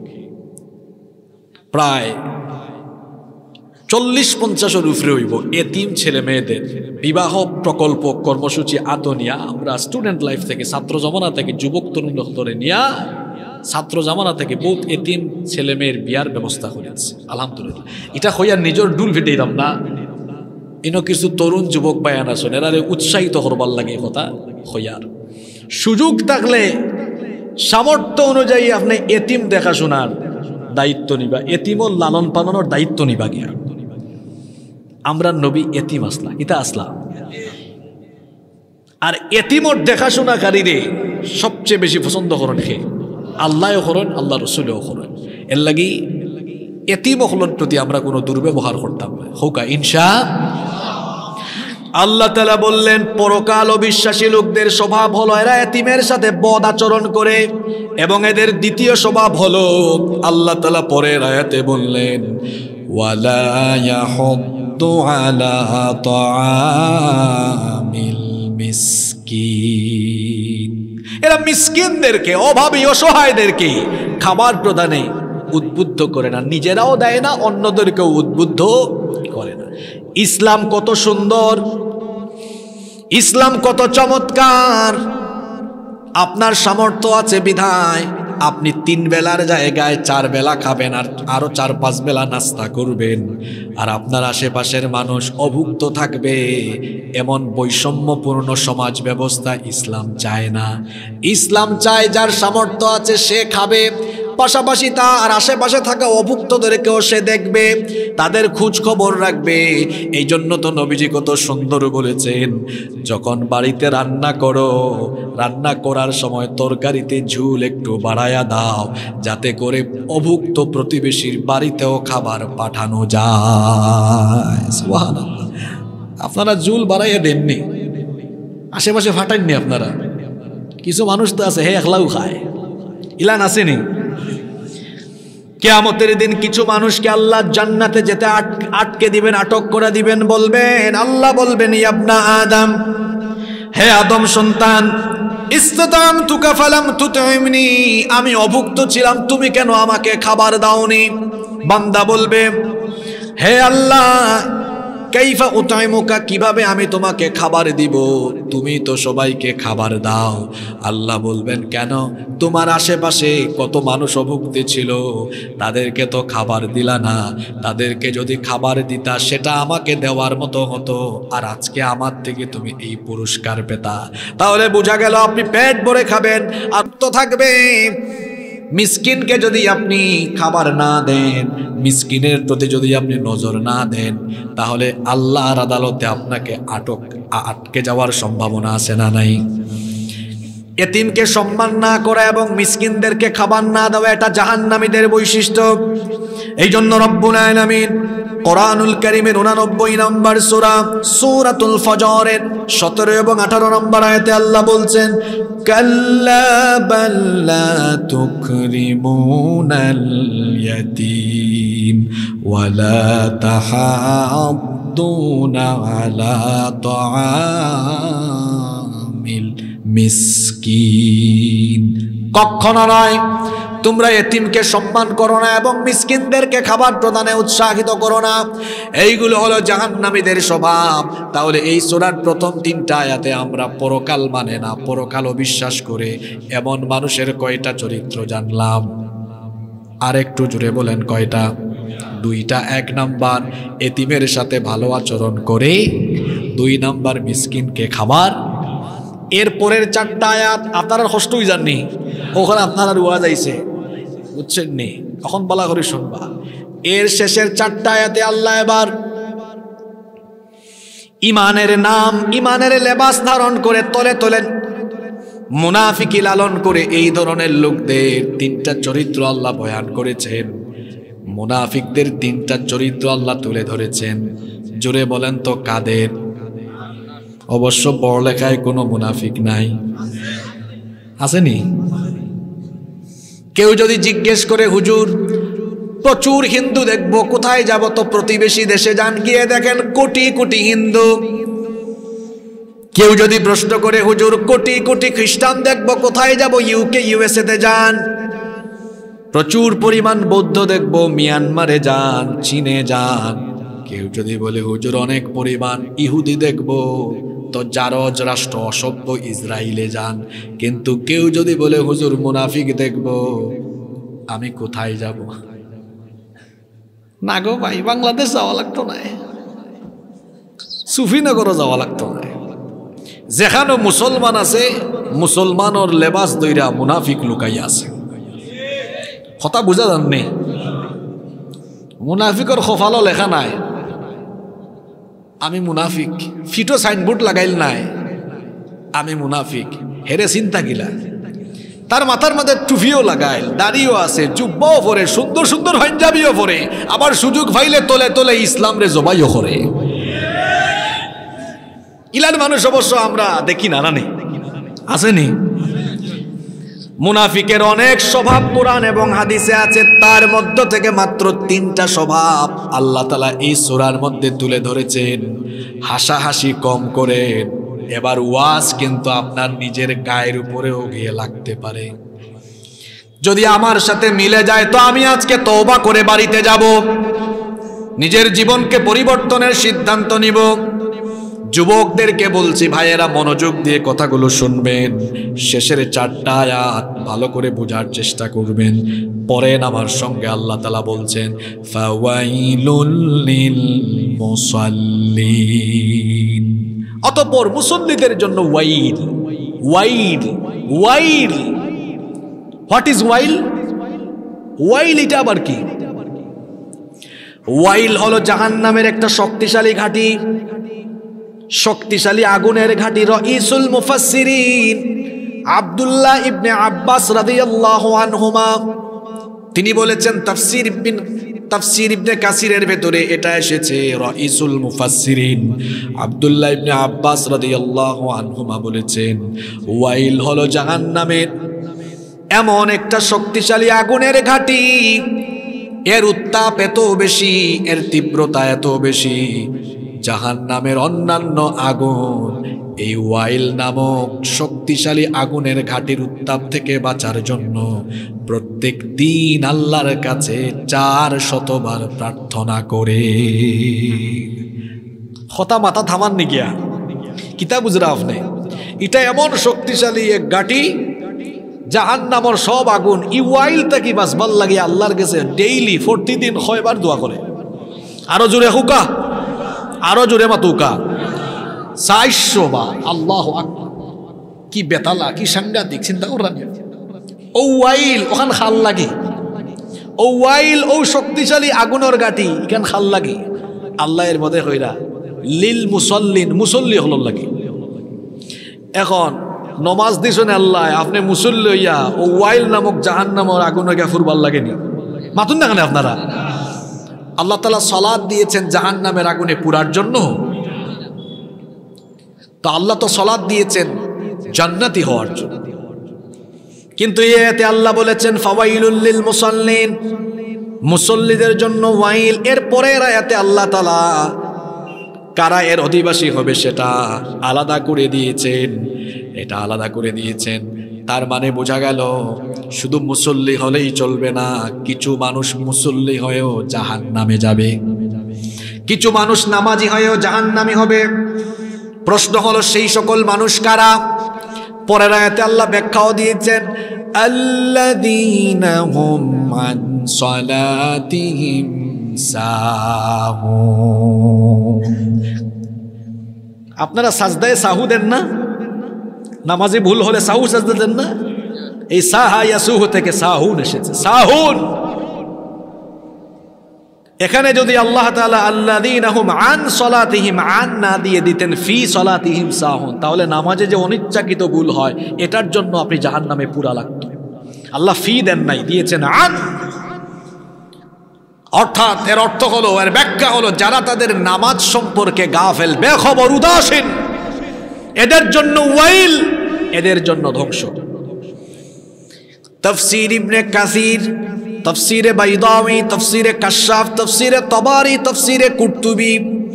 A: প্রায় চল্লিশ পঞ্চাশের উপরে হইব এতিম ছেলে মেয়েদের বিবাহ প্রকল্প কর্মসূচি আতনিয়া আমরা স্টুডেন্ট লাইফ থেকে, ছাত্র জামানা থেকে, যুবক তরুণ ধরে নিয়া ছাত্র জামানা থেকে বহুত এতিম ছেলে মেয়ের বিয়ার ব্যবস্থা করেছে। আলহামদুলিল্লাহ। এটা হইয়া নিজের ডুল ফেটেইলাম না, এনো কিছু তরুণ যুবক বায়ান আসেন, এরা উৎসাহিত করবার লাগে কথা হইয়ার। সুযোগ থাকলে সামর্থ্য অনুযায়ী আপনি এতিম দেখাশোনার দায়িত্ব নিবা, এতিমর লালন পালনের দায়িত্ব নিবা গিয়া। আমরা নবী এতিম আসলা, এটা আসলা। আর এতিমর দেখাশোনাকারীরে সবচেয়ে বেশি পছন্দ করেন কে? আল্লাহও করেন, আল্লাহ রসুলেও করেন। এর লাগি এতিম হলর প্রতি আমরা কোনো দুর্ব্যবহার করতাম না, হোকা ইনশা। আল্লাহ তাআলা বললেন, পরকাল অবিশ্বাসী লোকদের স্বভাব হলো এরা এতিমের সাথে বদ আচরণ করে, এবং এদের দ্বিতীয় স্বভাব হলো, আল্লাহ তাআলা পরের আয়াতে বললেন, ওয়ালা ইয়াহুদ্দু আলা তাআমিল মিসকিন। এরা মিসকিনদেরকে, অভাবী অসহায়দেরকে খাবার প্রদানে উদ্বুদ্ধ করে না, নিজেরাও দেয় না, অন্যদেরকেও উদ্বুদ্ধ করে না। ইসলাম কত সুন্দর, ইসলাম কত চমৎকার। আপনার সামর্থ্য আছে বিধায় আপনি তিন বেলার জায়গায় চার বেলা খাবেন, আর আরো চার পাঁচ বেলা নাস্তা করবেন, আর আপনার আশেপাশের মানুষ অভুক্ত থাকবে। এমন বৈষম্যপূর্ণ সমাজ ব্যবস্থা ইসলাম চায় না। ইসলাম চায় যার সামর্থ্য আছে সে খাবে, পাশাপাশি তার আশেপাশে থাকা অভুক্তদেরকেও সে দেখবে, তাদের খোঁজ খবর রাখবে। এই জন্য তো নবীজি কত সুন্দর বলেছেন, যখন বাড়িতে রান্না করো, রান্না করার সময় তরকারিতে ঝুল একটু বাড়ায়া দাও, যাতে করে অভুক্ত প্রতিবেশীর বাড়িতেও খাবার পাঠানো যায়। সুবহানাল্লাহ। আপনারা ঝুল বাড়াইয়া দেননি, আশেপাশে ফাটাননি আপনারা। কিছু মানুষ তো আছে হে একলাও খায়, ইলান আসেনি। কিয়ামতের দিন কিছু মানুষকে আল্লাহ জান্নাতে যেতে আটকে দিবেন, আটক করে দিবেন, বলবেন, আল্লাহ বলবেন, ইবনা আদম, হে আদম সন্তান, ইসতাতামতুকা ফালাম তুতইমনি, আমি অভুক্ত ছিলাম, তুমি কেন আমাকে খাবার দাওনি? বান্দা বলবে, হে আল্লাহ, কাইফা উতাইমুকা, কিভাবে আমি তোমাকে খাবার দিব, তুমি তো সবাইকে খাবার দাও। আল্লাহ বলবেন, কেন? তোমার আশেপাশে কত মানুষ অভুক্তি ছিল, তাদেরকে তো খাবার দিলা না। তাদেরকে যদি খাবার দিতা সেটা আমাকে দেওয়ার মতো হতো, আর আজকে আমার থেকে তুমি এই পুরস্কার পেতা। তাহলে বোঝা গেল আপনি পেট ভরে খাবেন আর তো থাকবে। মিসকিনকে যদি আপনি খাবার না দেন, মিসকিনের প্রতি যদি আপনি নজর না দেন, তাহলে আল্লাহর আদালতে আপনাকে আটক আটকে যাওয়ার সম্ভাবনা আছে না নাই? এতিমকে সম্মান না করা এবং মিসকিনদেরকে খাবার না দেওয়া, এটা জাহান্নামীদের বৈশিষ্ট্য। এই জন্য রব্বুল আলামিন কোরআনুল কারীমের উননব্বই নম্বর সূরা সূরাতুল ফজরের সতেরো এবং আঠারো নম্বর আয়াতে আল্লাহ বলছেন, কাল্লা বাল লা তুকরিমুনাল ইয়াতীম ওয়ালা তাহাদ্দুনা আলা তাআমিল মিসকিন। কখনো নয়, তোমরা এতিমকে সম্মান করো না এবং মিসকিনদেরকে খাবার প্রদানে উৎসাহিত করো না। এইগুলো হলো জাহান্নামীদের স্বভাব। তাহলে এই সূরার প্রথম তিনটা আয়াতে আমরা পরকাল মানে না, পরকাল অবিশ্বাস করে এমন মানুষের কয়টা চরিত্র জানলাম? আর একটু জুড়ে বলেন কয়টা? দুইটা। এক নাম্বার এতিমের সাথে ভালো আচরণ করে, দুই নাম্বার মিসকিনকে খাবার। এরপরের চারটা আয়াত আপনারা কষ্টই জাননি, ওখানে আপনারা রুয়া যাইছে, বুঝছেন নি? এখন বলা করে শুনবা। এর শেষের চারটা আয়াতে আল্লাহ এবার ইমানের নাম, ইমানের লেবাস ধারণ করে তলে তলে মুনাফিকি লালন করে এই ধরনের লোকদের তিনটা চরিত্র আল্লাহ বয়ান করেছেন। মুনাফিকদের তিনটা চরিত্র আল্লাহ তুলে ধরেছেন। জোরে বলেন তো কাদের? অবশ্য পড়ালেখায় কোনো মুনাফিক নাই, আসেনি? কেউ যদি জিজ্ঞেস করে, হুজুর প্রচুর হিন্দু দেখবো, কোথায় যাব? তো প্রতিবেশী দেশে যান, গিয়ে দেখেন কোটি কোটি হিন্দু। কেউ যদি প্রশ্ন করে, হুজুর কোটি কোটি খ্রিস্টান দেখবো, কোথায় যাব? ইউকে ইউএসএ তে যান। প্রচুর পরিমাণ বৌদ্ধ দেখবো, মিয়ানমারে যান, চীনে যান। কেউ যদি বলে, হুজুর অনেক পরিমাণ ইহুদি দেখবো, তো জারজ রাষ্ট্র অসভ্য ইসরায়েলে যান। কিন্তু কেউ যদি বলে, হুজুর মুনাফিক দেখবো, আমি কোথায় যাব? না গো ভাই, বাংলাদেশ যাওয়া লাগতো না, সুফিনগরও যাওয়া লাগতো না। যেখানে মুসলমান আছে, মুসলমানের লেবাস দইরা মুনাফিক লুকাই আছে। কথা বুঝা যাননি? মুনাফিকর খোফালো লেখা নাই আমি মুনাফিক, ফিটো সাইনবোর্ড লাগাইল নাই আমি মুনাফিক। হেরে চিন্তা গিলা, তার মাথার মধ্যে টুপিও লাগাইল, দাড়িও আছে, জুব্বাও পরে, সুন্দর সুন্দর পাঞ্জাবিও পরে, আবার সুযোগ পাইলে তোলে তোলে ইসলাম রে জবাইও করে। ইলার মানুষ অবশ্য আমরা দেখি না, না আসেনি? মুনাফিকের অনেক স্বভাব কোরআন এবং হাদিসে আছে, তার মধ্য থেকে মাত্র তিনটা স্বভাব আল্লাহ তাআলা এই সূরার মধ্যে তুলে ধরেছেন। হাসাহাসি কম করেন। এবার ওয়াজ কিন্তু আপনার নিজের গায়ের উপরেও গিয়ে লাগতে পারে। যদি আমার সাথে মিলে যায় তো আমি আজকে তওবা করে বাড়িতে যাব, নিজের জীবনকে পরিবর্তনের সিদ্ধান্ত নিব। যুবকদেরকে বলছি, ভাইয়েরা মনোযোগ দিয়ে কথাগুলো শুনবেন, শেষের চারটা আয়াত ভালো করে বোঝার চেষ্টা করবেন। পরেন আমার সঙ্গে। আল্লাহ তাআলা বলছেন, ফাওয়াইলুল লিল মুসাল্লিন। অতঃপর মুসল্লিদের জন্য ওয়াইল। ওয়াইল ওয়াইল হোয়াট ইজ ওয়াইল? ওয়াইল এটা আবার কি? ওয়াইল হলো জাহান্নামের একটা শক্তিশালী ঘাঁটি, শক্তিশালী আগুনের ঘাঁটি। রাইসুল মুফাসসিরিন আব্দুল্লাহ ইবনে আব্বাস রাদিয়াল্লাহু আনহুমা তিনি বলেছেন, তাফসীর ইবনে তাফসীর ইবনে কাসিরের ভেতরে এটা এসেছে, রাইসুল মুফাসসিরিন আব্দুল্লাহ ইবনে আব্বাস রাদিয়াল্লাহু আনহুমা বলেছেন, ওয়াইল হলো জাহান্নামের এমন একটা শক্তিশালী আগুনের ঘাঁটি, এর উত্তাপ এত বেশি, এর তীব্রতা এত বেশি, জাহান্নামের অন্যান্য আগুন এই ওয়াইল নামক শক্তিশালী আগুনের ঘাটির উত্তাপ থেকে বাঁচার জন্য প্রত্যেক দিন আল্লাহর কাছে চার শতবার প্রার্থনা করে। হতা মাথা থামান নি গিয়া কিতা বুঝরা আপনি? এটা এমন শক্তিশালী এক ঘাটি, জাহান্নামের সব আগুন ই ওয়াইল থেকে বাঁচবার লাগে আল্লাহর কাছে ডেইলি প্রতিদিন ছয়বার দোয়া করে। আরো জোরে হুকা, আরো জোরে মাতুকা, চারশো বার। আল্লাহু আকবার, কি বেতালা, কি সাংঘাতিক চিন্তা করেন। ও ওয়াইল ওখান খাল লাগে, ও ওয়াইল ও শক্তিশালী আগুনের গাটি এখান খাল লাগে। আল্লাহ এর মধ্যে হইরা লিল মুসল্লিন, মুসল্লি হল লাগে। এখন নমাজ দিছেন আল্লাহ, আপনি মুসল্লি হইয়া ও ওয়াইল নামক জাহান্নামের আগুনের গা ফুরবার লাগেনি? মাতুন না কেন আপনারা? আল্লাহ তাআলা সালাত দিয়েছেন জাহান্নামের আগুনে পুরার জন্য, তো আল্লাহ তো সালাত দিয়েছেন জান্নাতি হওয়ার জন্য। কিন্তু এতে আল্লাহ বলেছেন ফাওয়াইলুল লিল মুসাল্লিন, মুসল্লিদের জন্য ওয়াইল। এর পরের আয়াতে আল্লাহ তাআলা কারা এর অধিবাসী হবে সেটা আলাদা করে দিয়েছেন, এটা আলাদা করে দিয়েছেন। তার মানে বোঝা গেল শুধু মুসল্লি হলেই চলবে না, কিছু মানুষ মুসল্লি হয়েও জাহান্নামে যাবে, কিছু মানুষ নামাজি হয়েও জাহান্নামী হবে। প্রশ্ন হলো সেই সকল মানুষ কারা? পরের আয়াতে আল্লাহ ব্যাখ্যাও দিয়েছেন, আল্লাযীনা হুম আন সালাতিহিম সাহুন। আপনারা সাজদায়ে সাহু দেন না? নামাজে ভুল হলে সাহু সাজদা দেন না? এই সাহা ইয়াসুহু থেকে সাহুন এসেছে, সাহুন। এখানে যদি আল্লাহ তাআলা আল্লাযীনা হুম আন সালাতিহিম আন না দিয়ে দিতেন ফি সালাতিহিম সাহুন, তাহলে নামাজে যে অনিচ্ছাকৃত ভুল হয় এটার জন্য আপনি জাহান্নামে পুরা লাগতো। আল্লাহ ফি দেন নাই, দিয়েছেন আন। অর্থাৎ এর অর্থ হলো, এর ব্যাখ্যা হলো, যারা তাদের নামাজ সম্পর্কে গাফেল, বেখবর, উদাসীন, এদের জন্য ওয়াইল, এদের জন্য ধ্বংস। তাফসীর ইবনে কাসির, তাফসীরে বাইদাওয়ী, তাফসীরে কাশশাফ, তাফসীরে তাবারি, তাফসীরে কুরতুবী,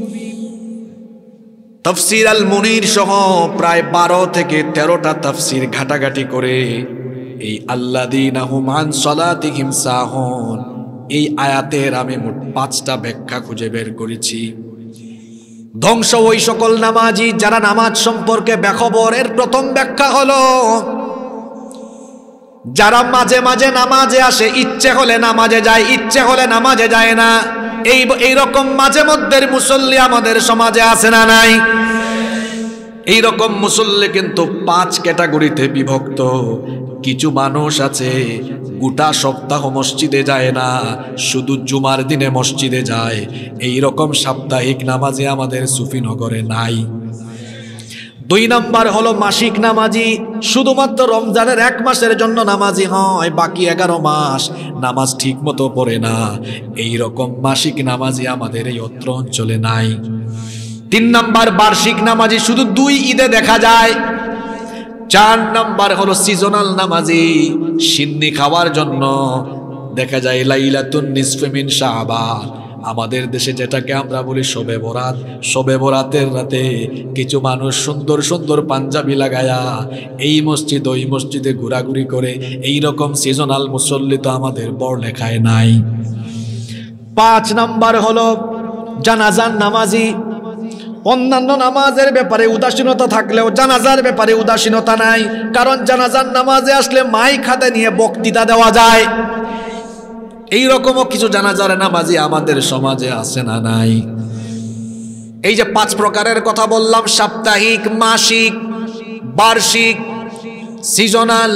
A: তাফসীর আল মুনির সহ প্রায় বারো থেকে তেরোটা তাফসীর ঘাটাঘাটি করে এই আল্লাযীনা হুম আন সালাতিহিম সাহুন এই আয়াতের আমি মোট পাঁচটা ব্যাখ্যা খুঁজে বের করেছি। ধ্বংস ওই সকল নামাজি যারা নামাজ সম্পর্কে বেখবর। এর প্রথম ব্যাখ্যা হলো, যারা মাঝে মাঝে নামাজে আসে, ইচ্ছে হলে নামাজে যায়, ইচ্ছে হলে নামাজে যায় না। এই এইরকম মাঝে মধ্যে মুসল্লি আমাদের সমাজে আছে না নাই? এইরকম মুসল্লি কিন্তু পাঁচ ক্যাটাগরিতে বিভক্ত। কিছু মানুষ আছে গোটা সপ্তাহ মসজিদে যায় না, শুধু জুমার দিনে মসজিদে যায়। এই রকম সাপ্তাহিক নামাজি আমাদের সুফিনগরে নাই। দুই নাম্বার হলো মাসিক নামাজি, শুধুমাত্র রমজানের এক মাসের জন্য নামাজি হয়, বাকি এগারো মাস নামাজ ঠিক মতো পড়ে না। এই রকম মাসিক নামাজি আমাদের এই অত্র অঞ্চলে নাই। তিন নাম্বার বার্ষিক নামাজি, শুধু দুই ঈদে দেখা যায়। চার নাম্বার হলো সিজনাল নামাজি, সিন্নি খাওয়ার জন্য দেখা যায় লাইলাতুন নিসফে মিন শাবান, আমাদের দেশে যেটাকে আমরা বলি শবে বরাত। শবে বরাতের রাতে কিছু মানুষ সুন্দর সুন্দর পাঞ্জাবি লাগায়া এই মসজিদ ওই মসজিদে ঘোরাঘুরি করে। এই রকম সিজনাল মুসল্লি তো আমাদের বড় লেখায় নাই। পাঁচ নাম্বার হলো জানাজার নামাজি। অন্যান্য নামাজের ব্যাপারে উদাসীনতা থাকলেও জানাজার ব্যাপারে উদাসীনতা নাই, কারণ জানাজার নামাজে আসলে মাইক হাতে নিয়ে বক্তৃতা দেওয়া যায়। এইরকমও কিছু জানাজার নামাজি আমাদের সমাজে আছে না নাই? এই যে পাঁচ প্রকারের কথা বললাম, সাপ্তাহিক, মাসিক, বার্ষিক, সিজনাল,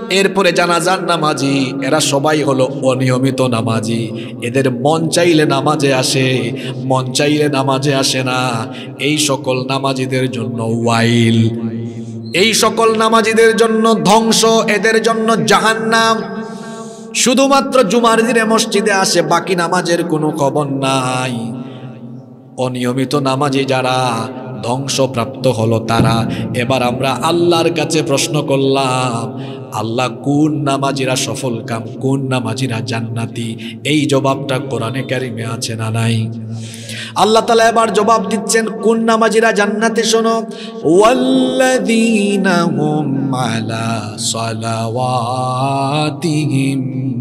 A: এরপরে জানাজার নামাজি, এরা সবাই হলো অনিয়মিত নামাজি। এদের মন চাইলে নামাজে আসে, মন চাইলে নামাজে আসে না। এই সকল নামাজিদের জন্য ওয়াইল, এই সকল নামাজিদের জন্য ধ্বংস, এদের জন্য জাহান্নাম। শুধুমাত্র জুমার দিনে মসজিদে আসে, বাকি নামাজের কোনো খবর নাই। অনিয়মিত নামাজি যারা, ধ্বংসপ্রাপ্ত হলো তারা। এবার আমরা আল্লাহর কাছে প্রশ্ন করলাম, আল্লাহ কোন নামাজিরা সফল কাম, কোন নামাজিরা জান্নাতি? এই জবাবটা কোরআনে কারিমে আছে না নাই? আল্লাহ তাআলা এবার জবাব দিচ্ছেন কোন নামাজিরা জান্নাতে। শোনো, ওয়াল্লাযীনা হুম আলা সালাওয়াতিহিম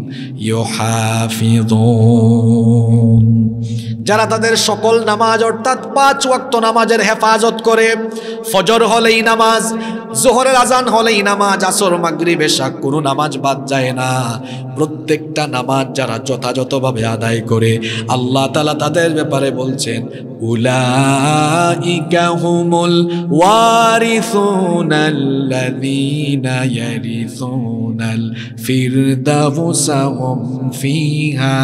A: ইউহাফিযুন, যারা তাদের সকল নামাজ অর্থাৎ পাঁচ ওয়াক্ত নামাজের হেফাজত করে। ফজর হলেই নামাজ, জোহরের আজান হলেই নামাজ, আসর মাগরিব এশা কোনো নামাজ বাদ যায় না। প্রত্যেকটা নামাজ যারা যথাযথভাবে আদায় করে, আল্লাহ তাআলা তাদের ব্যাপারে বলছেন উলাইকা হুমুল ওয়ারিসুনাল্লাযীনা ইয়ারিসুনাল ফিরদাউসা হুম ফিহা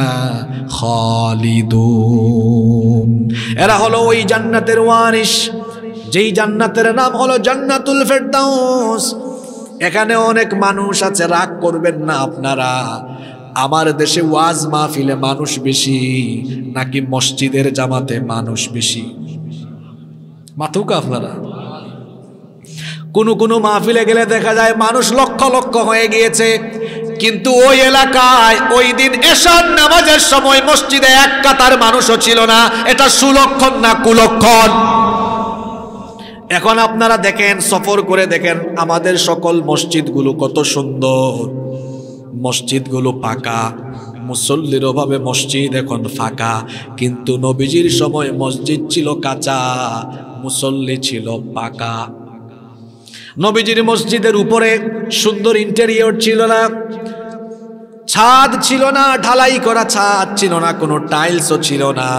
A: খালিদুন। এরা হলো ওই জান্নাতের ওয়ারিস, যেই জান্নাতের নাম হলো জান্নাতুল ফেরদাউস। এখানে অনেক মানুষ আছে, রাগ করবেন না আপনারা। আমার দেশে ওয়াজ মাহফিলে মানুষ বেশি নাকি মসজিদের জামাতে মানুষ বেশি? মাথুকা আপনারা। কোন কোন মাহফিলে গেলে দেখা যায় মানুষ লক্ষ লক্ষ হয়ে গিয়েছে, কিন্তু ওই এলাকায় ওই দিন এশার নামাজের সময় মসজিদে এক কাতার মানুষও ছিল না। এটা সুলক্ষণ না কুলক্ষণ? এখন আপনারা দেখেন, সফর করে দেখেন আমাদের সকল মসজিদগুলো কত সুন্দর, মসজিদগুলো পাকা, মুসল্লির অভাবে মসজিদ এখন ফাঁকা। কিন্তু নবীজির সময় মসজিদ ছিল কাঁচা, মুসল্লি ছিল পাকা। নবীজির মসজিদের উপরে সুন্দর ইন্টেরিয়র ছিল না, ছাদ ছিল না, ঢালাই করা ছাদ ছিল না, কোনো টাইলসও ছিল না।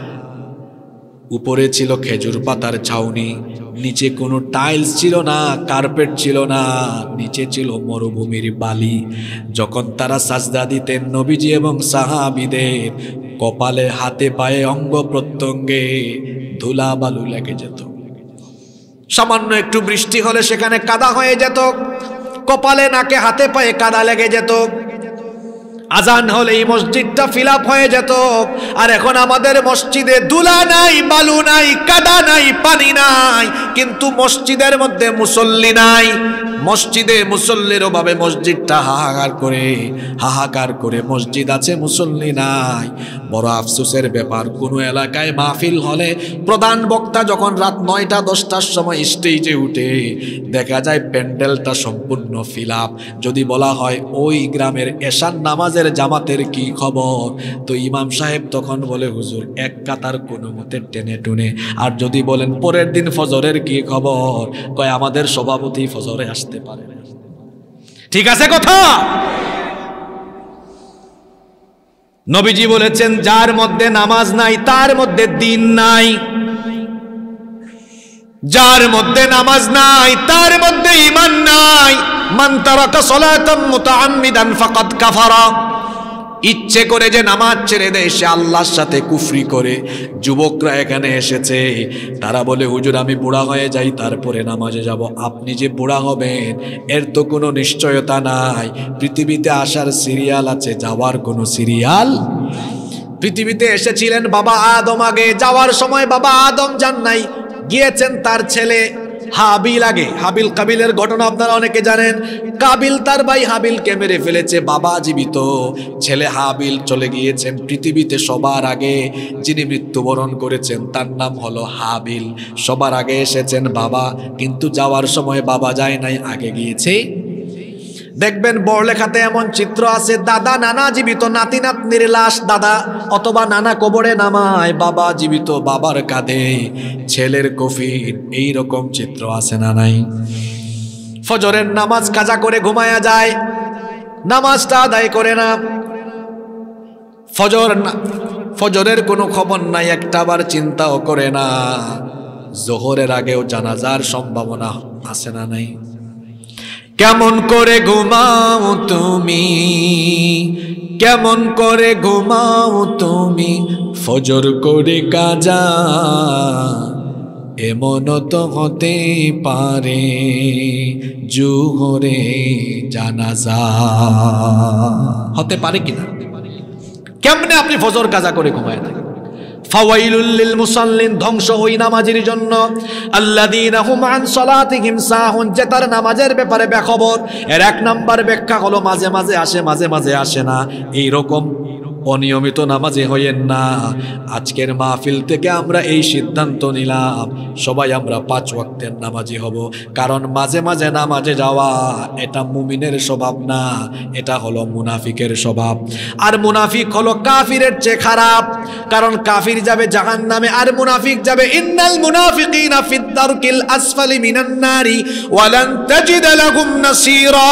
A: উপরে ছিল খেজুর পাতার ছাউনি, নিচে কোনো টাইলস ছিল না, কার্পেট ছিল না, নিচে ছিল মরুভূমির বালি। যখন তারা সাজদা দিতেন, নবীজি এবং সাহাবীদের কপালে, হাতে, পায়ে, অঙ্গ প্রত্যঙ্গে ধুলা বালু লেগে যেত। সামান্য একটু বৃষ্টি হলে সেখানে কাদা হয়ে যেত, কপালে, নাকে, হাতে, পায়ে কাদা লেগে যেত। আজান হলে এই মসজিদটা ফিল আপ হয়ে যেত। আর এখন আমাদের মসজিদে ধুলা নাই, বালু নাই, কাদা নাই, পানি নাই, কিন্তু মসজিদের মধ্যে মুসল্লি নাই। মসজিদে মুসল্লির অভাবে মসজিদটা হাহাকার করে, হাহাকার করে। মসজিদ আছে, মুসল্লি নাই। বড় আফসোসের ব্যাপার, কোনো এলাকায় মাহফিল হলে প্রধান বক্তা যখন রাত নয়টা দশটার সময় স্টেজে উঠে, দেখা যায় প্যান্ডেলটা সম্পূর্ণ ফিল আপ। যদি বলা হয় ওই গ্রামের এশার নামাজের জামাতের কি খবর, তো ইমাম সাহেব তখন বলে হুজুর এক কাতার কোনো মতে টেনে টুনে। আর যদি বলেন পরের দিন ফজরের কি খবর, কয় আমাদের সভাপতি ফজরে আসতে পারে না। ঠিক আছে কথা? নবীজি বলেছেন যার মধ্যে নামাজ নাই তার মধ্যে দিন নাই, যার মধ্যে নামাজ নাই তার মধ্যে ঈমান নাই। মান তারাকা সালাতাম মুতাআম্মিদান ফাকাদ কাফারা। ইচ্ছে করে যে নামাজ ছেড়ে দেয় সে আল্লাহর সাথে কুফরি করে। যুবকরা এখানে এসেছে, তারা বলে হুজুর আমি বুড়া হয়ে যাই তারপরে নামাজে যাব। আপনি যে বুড়া হবেন এর তো কোনো নিশ্চয়তা নাই। পৃথিবীতে আসার সিরিয়াল আছে, যাওয়ার কোনো সিরিয়াল। পৃথিবীতে এসেছিলেন বাবা আদম আগে, যাওয়ার সময় বাবা আদম যান নাই, গিয়েছেন তার ছেলে হাবিল আগে। হাবিল কাবিলের ঘটনা আপনারা অনেকে জানেন। কাবিল তার ভাই হাবিলকে মেরে ফেলেছে, বাবা জীবিত, ছেলে হাবিল চলে গিয়েছেন। পৃথিবীতে সবার আগে যিনি মৃত্যুবরণ করেছেন তার নাম হলো হাবিল। সবার আগে এসেছেন বাবা, কিন্তু যাওয়ার সময় বাবা যায় নাই, আগে গিয়েছে। দেখবেন বড়লেখাতে এমন চিত্র আছে, দাদা নানা জীবিত, নাতি নাতনির লাশ দাদা অথবা নানা কবরে নামায়, বাবা জীবিত, বাবার কাঁধে ছেলের কফিন। এইরকম চিত্র আছে না নাই? ফজরের নামাজ কাজা করে ঘুমায়া যায়, নামাজটা আদায় করে না। ফজর ফজরের কোনো খবর নাই, একটাবার চিন্তাও করে না। জোহরের আগেও জানাজার সম্ভাবনা আছে না নাই? কেমন করে ঘুমাও তুমি, কেমন করে ঘুমাও তুমি ফজর করে কাজা, এমন তো হতে পারে জোহরে জানাজা। হতে পারে কিনা? কেমনে আপনি ফজর কাজা করে ঘুমায় থাকেন? ফাওয়াইলুল লিল মুসাল্লিন, ধ্বংস ওই নামাজের জন্য, আল্লাযীনা হুম আন সালাতিহিম সাহুন, যে তার নামাজের ব্যাপারে বেখবর। এর এক নাম্বার ব্যাখ্যা হলো মাঝে মাঝে আসে মাঝে মাঝে আসে না, এই রকম অনিয়মিত নামাজে হইয়েন না। আজকের মাহফিল থেকে আমরা এই সিদ্ধান্ত নিলাম সবাই আমরা পাঁচ ওয়াক্তের নামাজি হব, কারণ মাঝে মাঝে নামাজে যাওয়া এটা মুমিনের স্বভাব না, এটা হলো মুনাফিকের স্বভাব। আর মুনাফিক হলো কাফিরের চেয়ে খারাপ, কারণ কাফির যাবে জাহান্নামে আর মুনাফিক যাবে ইন্নাল মুনাফিকিনা ফিদ দারকিল আসফালি মিনান নারি ওয়া লান তাজিদ লাহুম নাসীরা।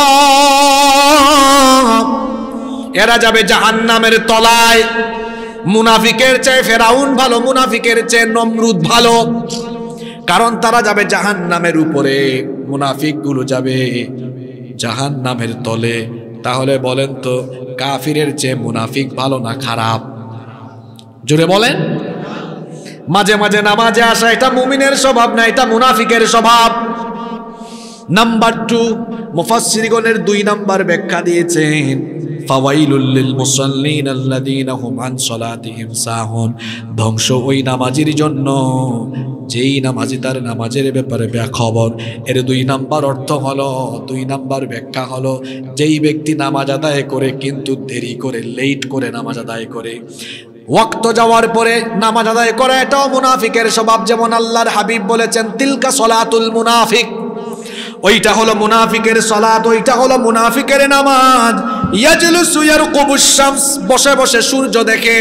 A: এরা যাবে জাহান্নামের তলায়। মুনাফিকের চেয়ে ফেরাউন ভালো, মুনাফিকের চেয়ে নমরুদ ভালো, কারণ তারা যাবে জাহান্নামের উপরে, মুনাফিক গুলো যাবে জাহান্নামের তলে। তাহলে বলেন তো কাফিরের চেয়ে মুনাফিক ভালো না খারাপ? জোরে বলেন। মাঝে মাঝে নামাজে আসা এটা মুমিনের স্বভাব না, এটা মুনাফিকের স্বভাব। নাম্বার টু, মুফাসসিরগণের দুই নাম্বার ব্যাখ্যা দিয়েছেন ফাওয়াইলুল লিল মুসাল্লিন আল্লাযীনা হুম আন সালাতিহিম সাহুন, ধ্বংস ওই নামাজির জন্য যেই নামাজি তার নামাজের ব্যাপারে বেখবর। এর দুই নাম্বার অর্থ হলো, দুই নাম্বার ব্যাখ্যা হলো, যেই ব্যক্তি নামাজ আদায় করে কিন্তু দেরি করে, লেট করে নামাজ আদায় করে, ওয়াক্ত যাওয়ার পরে নামাজ আদায় করা, এটাও মুনাফিকের স্বভাব। যেমন আল্লাহর হাবিব বলেছেন তিলকা সলাতুল মুনাফিক, ওইটা হলো মুনাফিকের সালাত, ওইটা হলো মুনাফিকের নামাজ। ইয়াজলিসু ইয়ারকুবুশ শামস, বসে বসে সূর্য দেখে।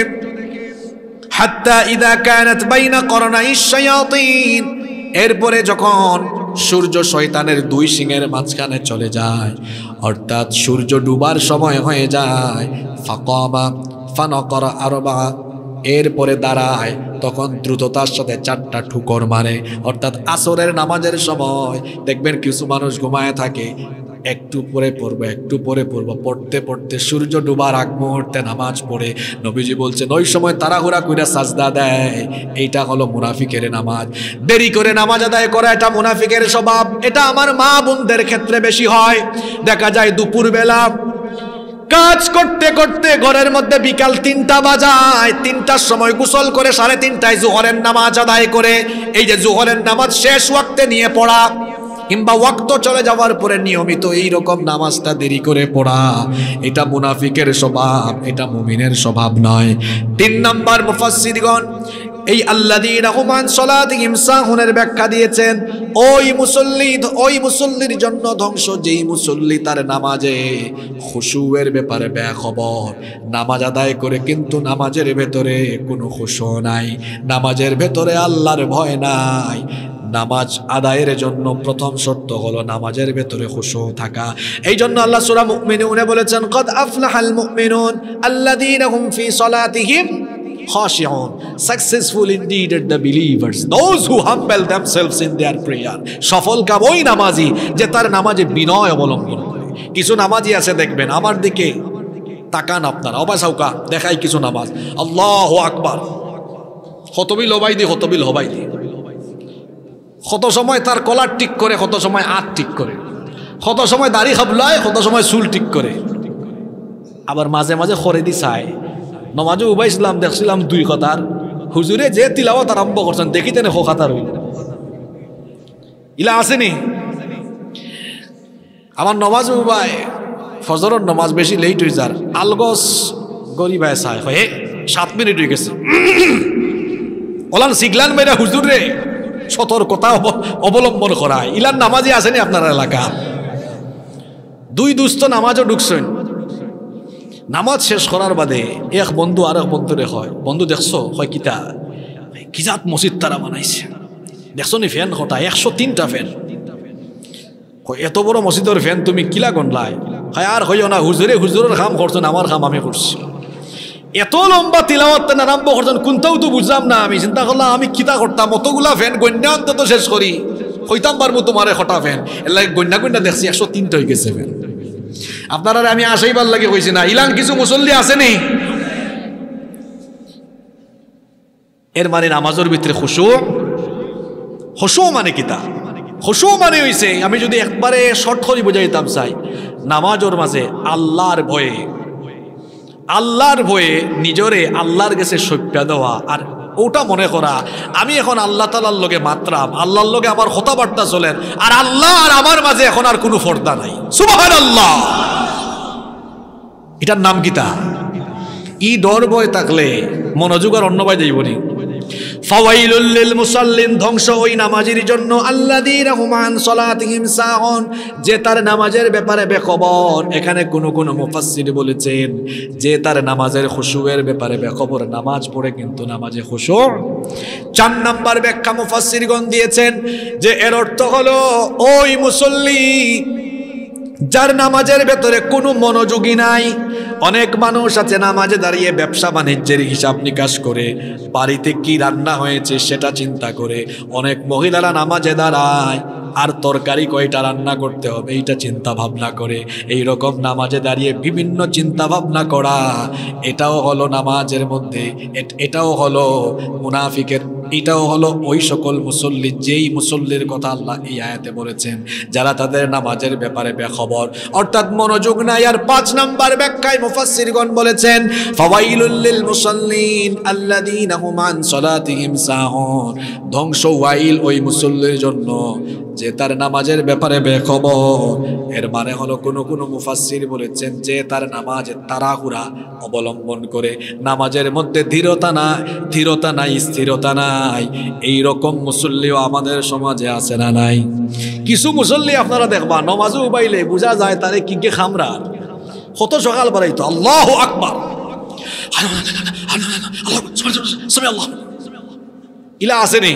A: হাত্তা ইযা কানাত বাইনা করনাইশ শায়াতিন, এরপরে যখন সূর্য শয়তানের দুই সিংহের মাঝখানে চলে যায়, অর্থাৎ সূর্য ডুবার সময় হয়ে যায়, ফাকামা ফানাকারা আরবা, এরপরে দাঁড়ায়, তখন দ্রুততার সাথে চারটা ঠুকর মারে। অর্থাৎ আসরের নামাজের সময় দেখবেন কিছু মানুষ ঘুমায় থাকে, একটু পরে পড়বো একটু পরে পড়বো, পড়তে পড়তে সূর্য ডুবার আগ মুহূর্তে নামাজ পড়ে। নবীজি বলছেন ওই সময় তাড়াহুড়া কইরা সাজদা দেয়, এইটা হলো মুনাফিকের নামাজ। দেরি করে নামাজ আদায় করা এটা মুনাফিকের স্বভাব। এটা আমার মা বোনদের ক্ষেত্রে বেশি হয়। দেখা যায় দুপুর বেলা কাজ করতে করতে ঘরের মধ্যে বিকাল তিনটা বাজায়, তিনটার সময় গোসল করে সাড়ে তিনটায় জোহরের নামাজ আদায় করে, এই যে জোহরের নামাজ শেষ ওয়াক্তে নিয়ে পড়া, কিংবা ওয়াক্ত চলে যাওয়ার পরে নিয়মিত এই রকম নামাজটা দেরি করে পড়া, এটা মুনাফিকের স্বভাব, এটা মুমিনের স্বভাব নয়। তিন নাম্বার মুফাসসিরগণ এই আল্লাযীনা হুম আন সালাতিহিম সাহুনের ব্যাখ্যা দিয়েছেন ওই মুসল্লি, ওই মুসল্লির জন্য ধ্বংস যেই মুসল্লি তার নামাজে খুশুয়ের ব্যাপারে বেখবর, নামাজ আদায় করে কিন্তু নামাজের ভেতরে কোনো খুশু নাই, নামাজের ভেতরে আল্লাহর ভয় নাই। নামাজ আদায়ের জন্য প্রথম শর্ত হলো নামাজের ভেতরে খুশু থাকা। এই জন্য আল্লাহ সূরা মুমিনুনে বলেছেন কদ আফলাহাল মুমিনুন আল্লাযীনা হুম ফি সালাতিহিম khashi'un, successful indeed are the believers, those who humble themselves in their prayer. সফল কাম ওই নামাজি যে তার নামাজে বিনয় অবলম্বন করে। কিছু নামাজি আছে দেখবেন, আমার দিকে তাকান আপনারা, অবাসাউকা দেখাই কিছু নামাজ, আল্লাহু আকবার, খতবিল হবাই দি খতবিল হবাই দি, কত সময় তার কলার ঠিক করে, কত সময় আট ঠিক করে, কত সময় দাড়ি খাবলায়, কত সময় চুল ঠিক করে, আবার মাঝে মাঝে খরে দি চায়। নমাজে উবাইছিলাম, দেখছিলাম দুই কথার হুজুরে যে তিলাওয়াত আরম্ভ করছেন দেখিতে নে খাতার হইল, ইলা আসেনি। আমার নমাজ উবাই ফজরের নমাজ বেশি লেট হয়ে যার, আলগস গরিবায় চায়, হে সাত মিনিট হয়ে গেছে, ওলান সিগলান মেরা হুজুরে সতর্কতা অবলম্বন করায়। ইলান নামাজি আসেনি আপনার এলাকা? দুই দুস্থ নামাজও ঢুকছেন, নামাজ শেষ করার বাদে এক বন্ধু আর এক বন্ধুরে হয়, বন্ধু দেখছো? হয় কিতা কিজাত মসজিদ তারা বানাইছে, দেখছো নি ফ্যান কটা? একশো তিনটা ফ্যান। এত বড় মসজিদের ফ্যান তুমি কিলা গনলাই? হয় আর হইও না, হুজুরে হুজুরের কাম করছেন, আমার কাম আমি করছি। এত লম্বা তিলাওয়াত আরম্ভ করছেন, কোনটাও তো বুঝলাম না। আমি চিন্তা করলাম আমি কিতা করতাম, অতগুলা ফ্যান গণ্যা অন্তত শেষ করি, হইতাম পারবো তোমারে হটা ফেন এর লাগে গন্যা গন্যা দেখছি একশো তিনটা হয়ে গেছে ফেন। আপনারা আমি আসাইবার লাগে কইছি না, ইলান কিছু মুসল্লি আছে নি? এর মানে নামাজের ভিতরে খুশু, খুশু মানে কিতা? খুশু মানে হইছে, আমি যদি একবারে শর্ট করে বুঝাইতাম চাই, নামাজের মাঝে আল্লাহর ভয়ে, আল্লাহর ভয়ে নিজরে আল্লাহর কাছে সঁপা দেওয়া, আর ওটা মনে করা আমি এখন আল্লাহ তাআলার লগে মাত্রাম, আল্লাহর লগে আমার কথাবার্তা চলেন, আর আল্লাহ আর আমার মাঝে এখন আর কোনো পর্দা নাই। সুবহানাল্লাহ, এটার নাম কিতা? ই ডর ভয় থাকলে মনোযোগ আর অন্য ভাই যাইবনি। ফাওয়াইলুল লিল মুসাল্লিন, ধ্বংস ওই নামাজীর জন্য, আল্লাযীনা হুম আন সালাতিহিম সাহুন, যে তার নামাজের ব্যাপারে বেখবর। এখানে কোন কোন মুফাসসির বলেছেন যে তার নামাজের খুশুয়ের ব্যাপারে বেখবর, নামাজ পড়ে কিন্তু নামাজে খুশু। চার নাম্বার ব্যাখ্যা মুফাসসিরগণ দিয়েছেন যে এর অর্থ হলো ওই মুসল্লি যার নামাজের ভেতরে কোনো মনোযোগী নাই। অনেক মানুষ আছে নামাজে দাঁড়িয়ে ব্যবসা বাণিজ্যের হিসাব নিকাশ করে, বাড়িতে কি রান্না হয়েছে সেটা চিন্তা করে। অনেক মহিলারা নামাজে দাঁড়ায় আর তরকারি কয়টা রান্না করতে হবে এইটা চিন্তা ভাবনা করে। এই রকম নামাজে দাঁড়িয়ে বিভিন্ন চিন্তা ভাবনা করা, এটাও হলো নামাজের মধ্যে, এটাও হলো মুনাফিকের, এটাও হলো ওই সকল মুসল্লি, যেই মুসল্লির কথা আল্লাহ এই আয়াতে বলেছেন যারা তাদের নামাজের ব্যাপারে বেখবর, অর্থাৎ মনোযোগ নাই। আর পাঁচ নাম্বার ব্যাখ্যায় মুফাসসিরগণ বলেছেন ফাওয়াইলুল লিল মুসাল্লিন আল্লাযীনা হুম আন সালাতিহিম সাহুন, ধ্বংস ওয়াইল ওই মুসল্লির জন্য যে তার নামাজের ব্যাপারে বেখবর। এর মানে হলো কোনো কোনো মুফাসসির বলেছেন যে তার নামাজে তাড়াহুড়া অবলম্বন করে, নামাজের মধ্যে ধীরতা না ধীরতা নাই স্থিরতা নাই। এই রকম মুসল্লিও আমাদের সমাজে আছে না নাই? কিছু মুসল্লি আপনারা দেখবা নামাজও বাইলে বোঝা যায় তারে কি কে খামরা, কত সকাল বেলায় তো আল্লাহু আকবার ইলা আসেনি,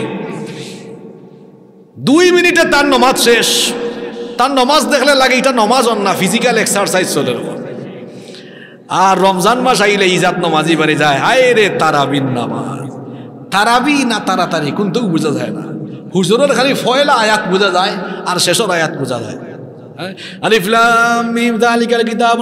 A: দুই মিনিটে তার নমাজ শেষ। তার নমাজ দেখলে লাগে এটা নমাজ না, ফিজিক্যাল এক্সারসাইজ চলে। আর রমজান মাস আইলে ইজাত নমাজি বাড়ি যায়, হায় রে তারাবির নামাজ, তারাবি না তাড়াতাড়ি কিন্তু বোঝা যায় না। হুজুরের খালি ফয়লা আয়াত বোঝা যায় আর শেষের আয়াত বোঝা যায়। আলিফ লাম মিম যালিকাল কিতাব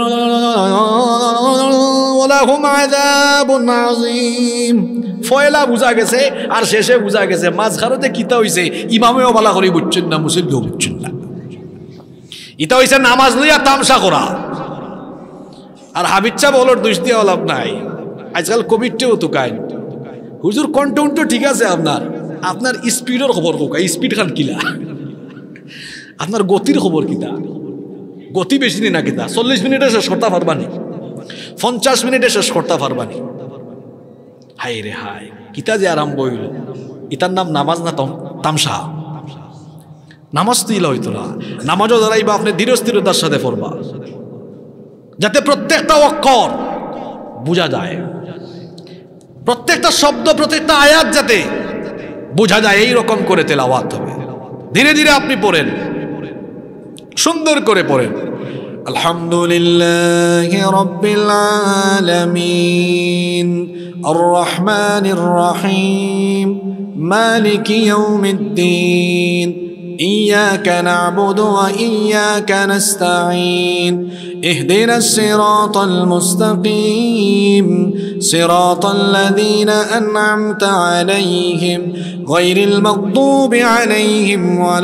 A: ওয়া লাহুম আযাবুন আযীম, ফয়লা বুঝা গেছে আর শেষে বুঝা গেছে, মাঝখানে কিতা হইছে ইমামেও বালা করে বুঝছেন না, মুসল্লিও বুঝছেন না। এটা হইছে নামাজ লইয়া তামসা করা। আর হাবিচ্ছা বলর দোষ দিয়ে লাভ নাই, আজকাল কোভিডটাও তো কাইন হুজুর কন্টেন্ট ঠিক আছে, আপনার আপনার স্পিডের খবর কোকা, স্পিড খান কিলা, আপনার গতির খবর কিতা, গতি বেশি না কিতা, চল্লিশ মিনিটে শেষ করতে পারবানি, পঞ্চাশ মিনিটে শেষ করতে পারবানি। হাই রে হাই, কিতা যে আরম্ভ হইল, ইতার নাম নামাজ না তামসা? নামাজ তো ইলা হইতো না। নামাজও দাঁড়াইবা আপনি ধীর স্থিরতার সাথে পড়বা, যাতে প্রত্যেকটা অক্ষর বোঝা যায়, প্রত্যেকটা শব্দ প্রত্যেকটা আয়াত যাতে বোঝা যায়, এই রকম করে তেলাওয়াত হবে। ধীরে ধীরে আপনি পড়েন, সুন্দর করে পড়েন। আলহামদুলিল্লাহি রাব্বিল আলামিন আর রহমানির রহিম মালিকি ইয়াউমিদ্দিন ইয়্যাকা না'বুদু ওয়া ইয়্যাকা নাস্তাঈন ইহদিনাস সিরাতাল মুস্তাকিম সিরাতাল লাযীনা আন'আমতা আলাইহিম গায়রিল মাগদুবি আলাইহিম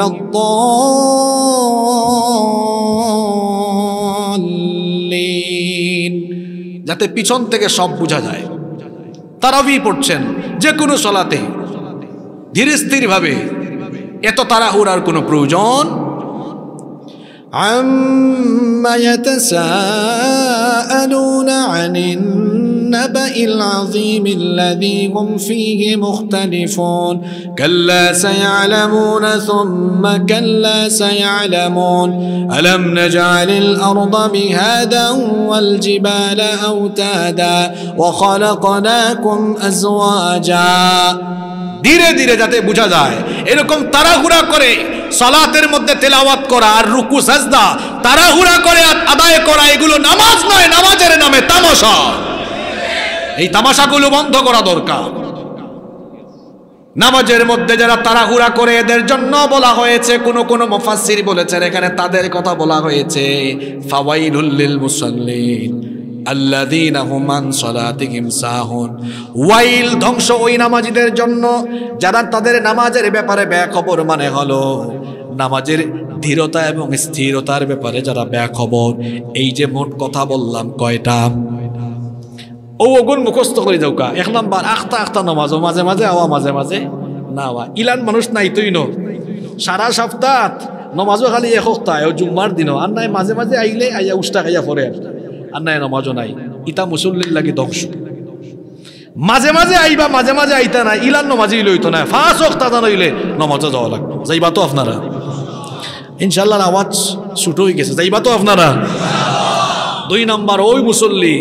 A: ওয়ালাদ-দাল্লিন, যাতে পিছন থেকে সব বোঝা যায়। তারাবি পড়ছেন যে কোনো সালাতে ধীরে স্থির ভাবে, এত তাড়াহুড়ার কোনো প্রয়োজন। আম্মা ইয়াতাসাআলুনা আনিন নাবাইল আযীমিল্লাযী হুম ফীহি মুখতালিফুন কাল্লা সায়া'লামুনা সুম্মা কাল্লা সায়া'লামুন আলাম নাজআলিল আরদা মিহাদান ওয়াল জিবালা আওতাদা ওয়া খালাকনাকুম আজওয়াজা। ধীরে ধীরে যাতে বোঝা যায়, এরকম তাড়াহুড়া করে সালাতের মধ্যে তেলাওয়াত করা আর রুকু সাজদা তাড়াহুড়া করে আদায় করা, এগুলো নামাজ নয়, নামাজের নামে তামাশা। এই তামাশাগুলো বন্ধ করা দরকার। নামাজের মধ্যে যারা তাড়াহুড়া করে এদের জন্য বলা হয়েছে, কোন কোন মুফাসসির বলেছেন এখানে তাদের কথা বলা হয়েছে, ফাওয়াইলুল লিল মুসাল্লিন আল্লাযীনা হুম আন সালাতিহিম সাহুন। ওয়াইল, ধ্বংস ওই নামাজীদের জন্য যারা তাদের নামাজের ব্যাপারে বেখবর, মানে হলো নামাজের ধীরতা এবং স্থিরতার ব্যাপারে যারা বেখবর। এই যে মোট কথা বললাম কয়টা, ও ওগুন মুখস্থ করে যাও কা। এক নাম্বার আখতা আখতা নামাজও মাঝে মাঝে আওয়া, মাঝে মাঝে না আওয়া। ইলান মানুষ নাই তুই ন সারা সপ্তাহ নমাজও খালি এক সপ্তাহ ও জুম্মার দিনও, আর নাই মাঝে মাঝে আইলে আইয়া উষ্টা খাইয়া পরে, আর নাই নমাজও নাই। ইতা মুসল্লির লাগে ধ্বংস। মাঝে মাঝে আইবা, মাঝে মাঝে আইতা নাই, ইলান নমাজই লইতো না। ফাঁস সপ্তাহ নইলে নমাজও যাওয়া লাগবে। যাইবা তো আপনারা ইনশাল্লাহ, আওয়াজ ছুটো হয়ে গেছে, যাইবা তো আপনারা। দুই নাম্বার ওই মুসল্লি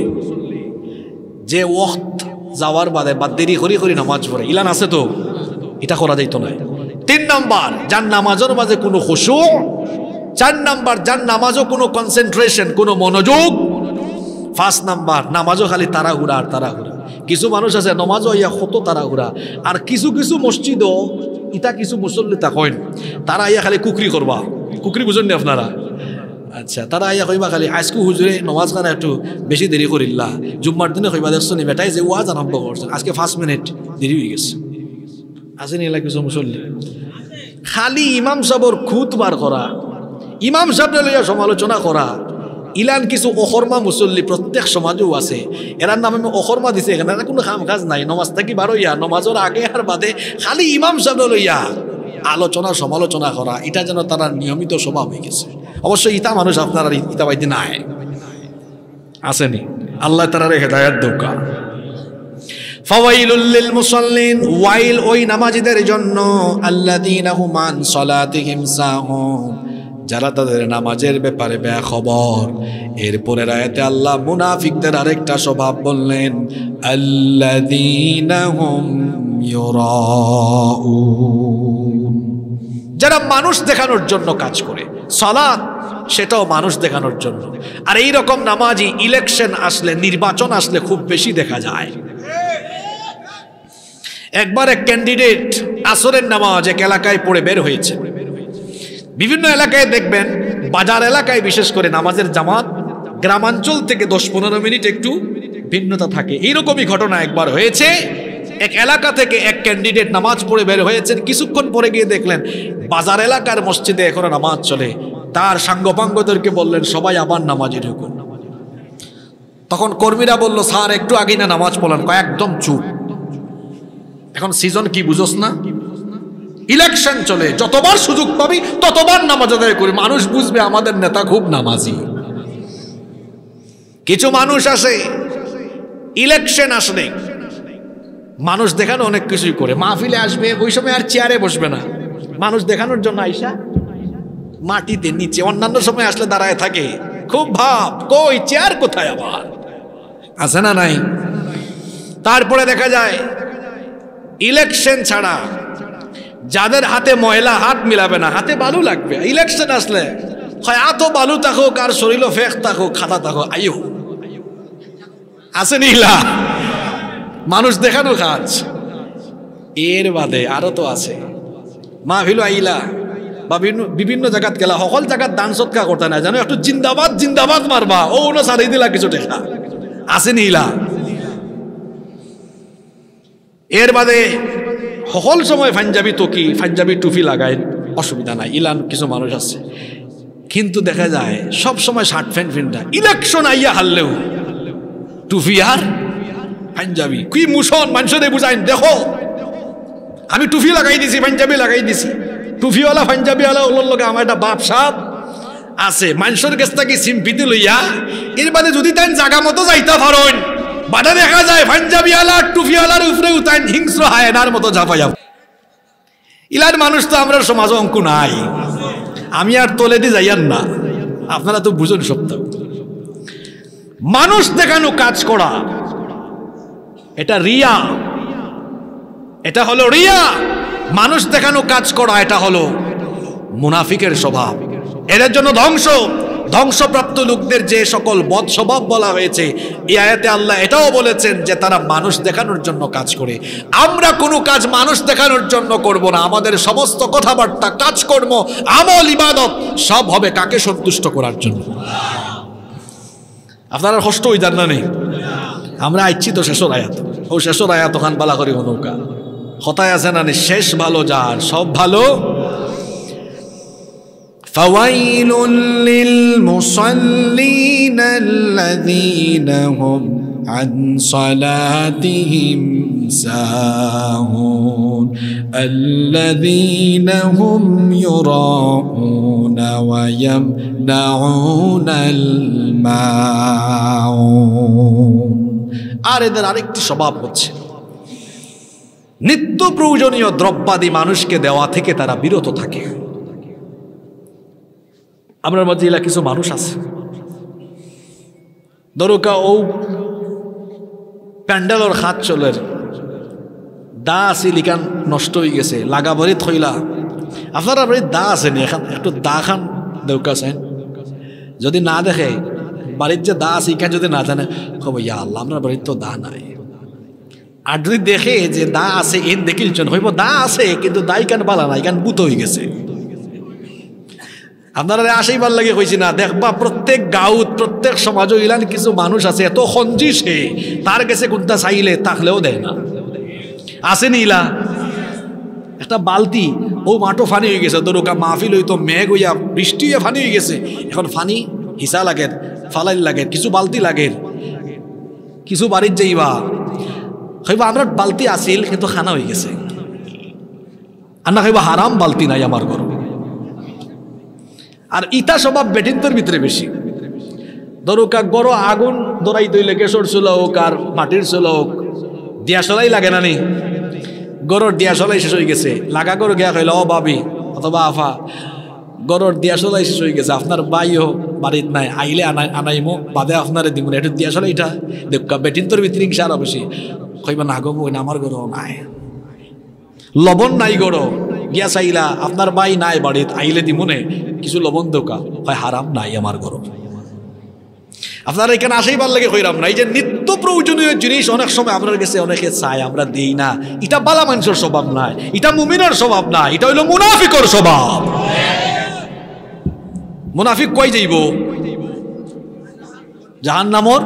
A: যে ওয়াক্ত যাওয়ার বাদে বাদ দেরি করি করি নামাজ পড়ে, ইলান আছে তো, এটা করা যাইতো না। তিন নাম্বার যার নামাজের মাঝে কোনো খুশু। চার নাম্বার যার নামাজও কোনো কনসেন্ট্রেশন, কোনো মনোযোগ। পাঁচ নাম্বার নামাজও খালি তাড়াহুড়া আর তাড়াহুড়া। কিছু মানুষ আছে নামাজও ইয়া কত তাড়াহুড়া, আর কিছু কিছু মসজিদও ইটা কিছু মুসল্লি থাকেন তারা ইয়া খালি কুকরি করবা। কুকরি বুঝেন নি আপনারা? আচ্ছা, তারা আইয়া কইবা খালি আজকে হুজুরে নমাজ খানা একটু বেশি দেরি করিল্লা, জুম্মার দিনে কইবা দেখছো নি বেটাই যে ওয়াজ আরম্ভ করছেন আজকে পাঁচ মিনিট দেরি হয়ে গেছে। আছে নি এলা কিছু মুসল্লি খালি ইমাম সাহেবর খুদ বার করা, ইমাম সাহেবরে লইয়া সমালোচনা করা। ইলান কিছু অকর্মা মুসল্লি প্রত্যেক সমাজেও আছে, এরার নামে অকর্মা দিছে, এখানে কোনো কাম কাজ নাই। নমাজ থাকি বারো ইয়া নমাজের আগে আর বাদে খালি ইমাম সাহেবরে লইয়া আলোচনা সমালোচনা করা, এটা যেন তারা নিয়মিত স্বভাব হয়ে গেছে। অবশ্যই ইতা মানুষ আপনার ইতা বাইতে নাই আসেনি, আল্লাহ তাআলার হেদায়েত দৌকা। ফাওয়াইলুল লিল মুসাল্লিন, ওয়াইল ওই নামাজীদের জন্য আল্লাযীনা হুম আন সালাতিহিম সাহুন, যারা তাদের নামাজের ব্যাপারে বেখবর। এরপরের আয়াতে আল্লাহ মুনাফিকদের আরেকটা স্বভাব বললেন, আল্লাযীনা হুম ইউরাউন, যারা মানুষ দেখানোর জন্য কাজ করে। সালাত সেটাও মানুষ দেখানোর জন্য। আর এই রকম নামাজি ইলেকশন আসলে, নির্বাচন আসলে খুব বেশি দেখা যায়। একবার এক ক্যান্ডিডেট আসরের নামাজ এক এলাকায় পড়ে বের হয়েছে। বিভিন্ন এলাকায় দেখবেন, বাজার এলাকায় বিশেষ করে নামাজের জামাত গ্রামাঞ্চল থেকে দশ পনেরো মিনিট একটু ভিন্নতা থাকে। এইরকমই ঘটনা একবার হয়েছে। এক এলাকা থেকে এক ক্যান্ডিডেট নামাজ পড়ে বের হয়েছেন, কিছুক্ষণ পরে গিয়ে দেখলেন বাজার এলাকার মসজিদে এখনো নামাজ চলে। তার সাঙ্গপাঙ্গদেরকে বললেন সবাই আবার নামাজে ঢুকুন। তখন কর্মীরা বলল, স্যার একটু আগে না নামাজ পড়লেন। কয় একদম চুপ, এখন সিজন কি বুঝোস না? ইলেকশন চলে, যতবার সুযোগ পাবি ততবার নামাজ আদায় করি, মানুষ বুঝবে আমাদের নেতা খুব নামাজি। কিছু মানুষ আসে ইলেকশন আসলে মানুষ দেখানো অনেক কিছুই করে। মাহফিলে আসবে, ওই সময় আর চেয়ারে বসবে না, মানুষ দেখানোর জন্য আইসা মাটিতে নিচে, অন্যান্য সময় আসলে দাঁড়ায় থাকে। খুব ভাব, কই চেয়ার কোথায় আবার আছে না নাই? তারপরে দেখা যায় ইলেকশন ছাড়া যাদের হাতে ময়লা, হাত মিলাবে না, হাতে বালু লাগবে। ইলেকশন আসলে হয় এত বালু থাকুক আর শরীরও ফেক থাকুক, খাতা থাকুক, আইও আছে নিলা মানুষ দেখানো কাজ। এর বাদে আরো তো আছে, মাহফিল আইলা বা বিভিন্ন জায়গাত গেলা, সকল জায়গাত দান সৎকা করতে না, জানো একটু জিন্দাবাদ জিন্দাবাদ মারবা, ও না সারি দিলা কিছু দেখা আছে নিলা। এর বাদে সকল সময় পাঞ্জাবি টকি, পাঞ্জাবি টুপি লাগায়, অসুবিধা নাই, ইলান কিছু মানুষ আছে। কিন্তু দেখা যায় সব সময় শার্ট প্যান্ট ফিনটা, ইলেকশন আইয়া হারলেও টুপি আর পাঞ্জাবি। কি মুসন মানুষদের বুঝাইন, দেখো আমি টুপি লাগাই দিছি, পাঞ্জাবি লাগাই দিছি। টুপিওয়ালা পাঞ্জাবিওয়ালা ওর লগে আমার একটা বাপ সাপ আছে, মানুষের কাছ থেকে সিম্পিতি লইয়া এর বাদে যদি তাই জাগা মতো যাইতে পারেন, বাধা দেখা যায় পাঞ্জাবিওয়ালা টুপিওয়ালার উপরে উঠাইন হিংস্র হায়নার মতো ঝাঁপাইয়া। ইলার মানুষ তো আমরা সমাজ অঙ্ক নাই, আমি আর তোলে দিয়ে যাইয়ার না, আপনারা তো বুঝুন সপ্তাহ। মানুষ দেখানো কাজ করা এটা রিয়া, এটা হলো রিয়া। মানুষ দেখানো কাজ করা এটা হলো মুনাফিকের স্বভাব। এদের জন্য ধ্বংস। ধ্বংসপ্রাপ্ত লোকদের যে সকল বদ স্বভাব বলা হয়েছে, এই আয়াতে আল্লাহ এটাও বলেছেন যে তারা মানুষ দেখানোর জন্য কাজ করে। আমরা কোনো কাজ মানুষ দেখানোর জন্য করব না। আমাদের সমস্ত কথাবার্তা, কাজকর্ম, আমল, ইবাদত সব হবে কাকে সন্তুষ্ট করার জন্য। আপনারা কষ্ট হই যান না নেই? আমরা আইছি তো শেষর আয়াত, ও শেষর আয়াত ওখান বালা করি নৌকা হতায় আছে না, শেষ ভালো যার, সব ভালো। فويل للمصلين الذين هم عن صلاتهم ساهون الذين هم يراءون ويمنعون الماعون। আর এদের আরেকটি স্বভাব হচ্ছে নিত্য প্রয়োজনীয় দ্রব্যাদি মানুষকে দেওয়া থেকে তারা বিরত থাকে। আমরা মধ্যে কিছু মানুষ আছে, দরকা ও প্যান্ডেলর হাত চলের দা আছে লিখান নষ্ট হয়ে গেছে, লাগা ভরি থইলা। আপনারা বাড়ি দা আছে নি? এখন একটু দা খান দেউকা চাইন, যদি না দেখে বাড়ির যে দা আছে এখানে যদি না জানে খবর ইয়া আল্লাহ আপনার বাড়ির তো দা নাই। আর যদি দেখে যে দা আছে এন দেখিলছেন হইব দা আছে কিন্তু দা ইকান বালা না, ইকান বুত হয়ে গেছে। আপনারা আসেইবার লাগে কইছি না, দেখবা প্রত্যেক গাঁত প্রত্যেক সমাজ ইলান কিছু মানুষ আছে এত সঞ্জিসে তার কাছে কোনটা চাইলে তাকলেও দেয় না। আসেনি ইলা? একটা বালতি ও মাটো ফানি হয়ে গেছে, দরকা মাহফিল হইতো মেঘ হইয়া বৃষ্টি হইয়া ফানি হয়ে গেছে, এখন ফানি হিসা লাগে, ফালাই লাগে, কিছু বালতি লাগে। কিছু বাড়ির যাইবা হইবা আমরা বালতি আসিল কিন্তু খানা হয়ে গেছে, আর না হইবা হারাম বালতি নাই আমার ঘর। আর ইটা স্বভাব বেটিন্তর ভিতরে বেশি। দরকা গড় আগুন দরাই দইলে গ্যাসর চুলা হোক আর মাটির চুলা হোক, দিয়াশলাই লাগে না নি? গড়র দিয়াশলাই শেষ হয়ে গেছে, লাগা গড় গিয়া খাইল ও বাবি অথবা আফা গড়র দিয়াশলাই শেষ হয়ে গেছে, আপনার বাইও বাড়িত নাই, আইলে আনাই আনাইমো বাদে আপনারে দিব না, একটু দিয়াশলাই এটা দেখা বেটিন্তর ভিতরে ইংসা আরো বেশি। কইবা না গো না আমার গড় নাই, লবণ নাই গড় গিয়া চাইলা আপনার বাই নাই বাড়িত, আইলে দিমনে কিছু লবণ দোকা হয় হারাম নাই আমার গরম। আপনারা এখানে আসেইবার লাগে কইরাম না, এই যে নিত্য প্রয়োজনীয় জিনিস অনেক সময় আপনার কাছে অনেকে চায় আমরা দেই না, এটা বালা মানুষের স্বভাব নাই, এটা মুমিনের স্বভাব নাই, এটা হইল মুনাফিকর স্বভাব। মুনাফিক কই যাইব? জাহান্নামর।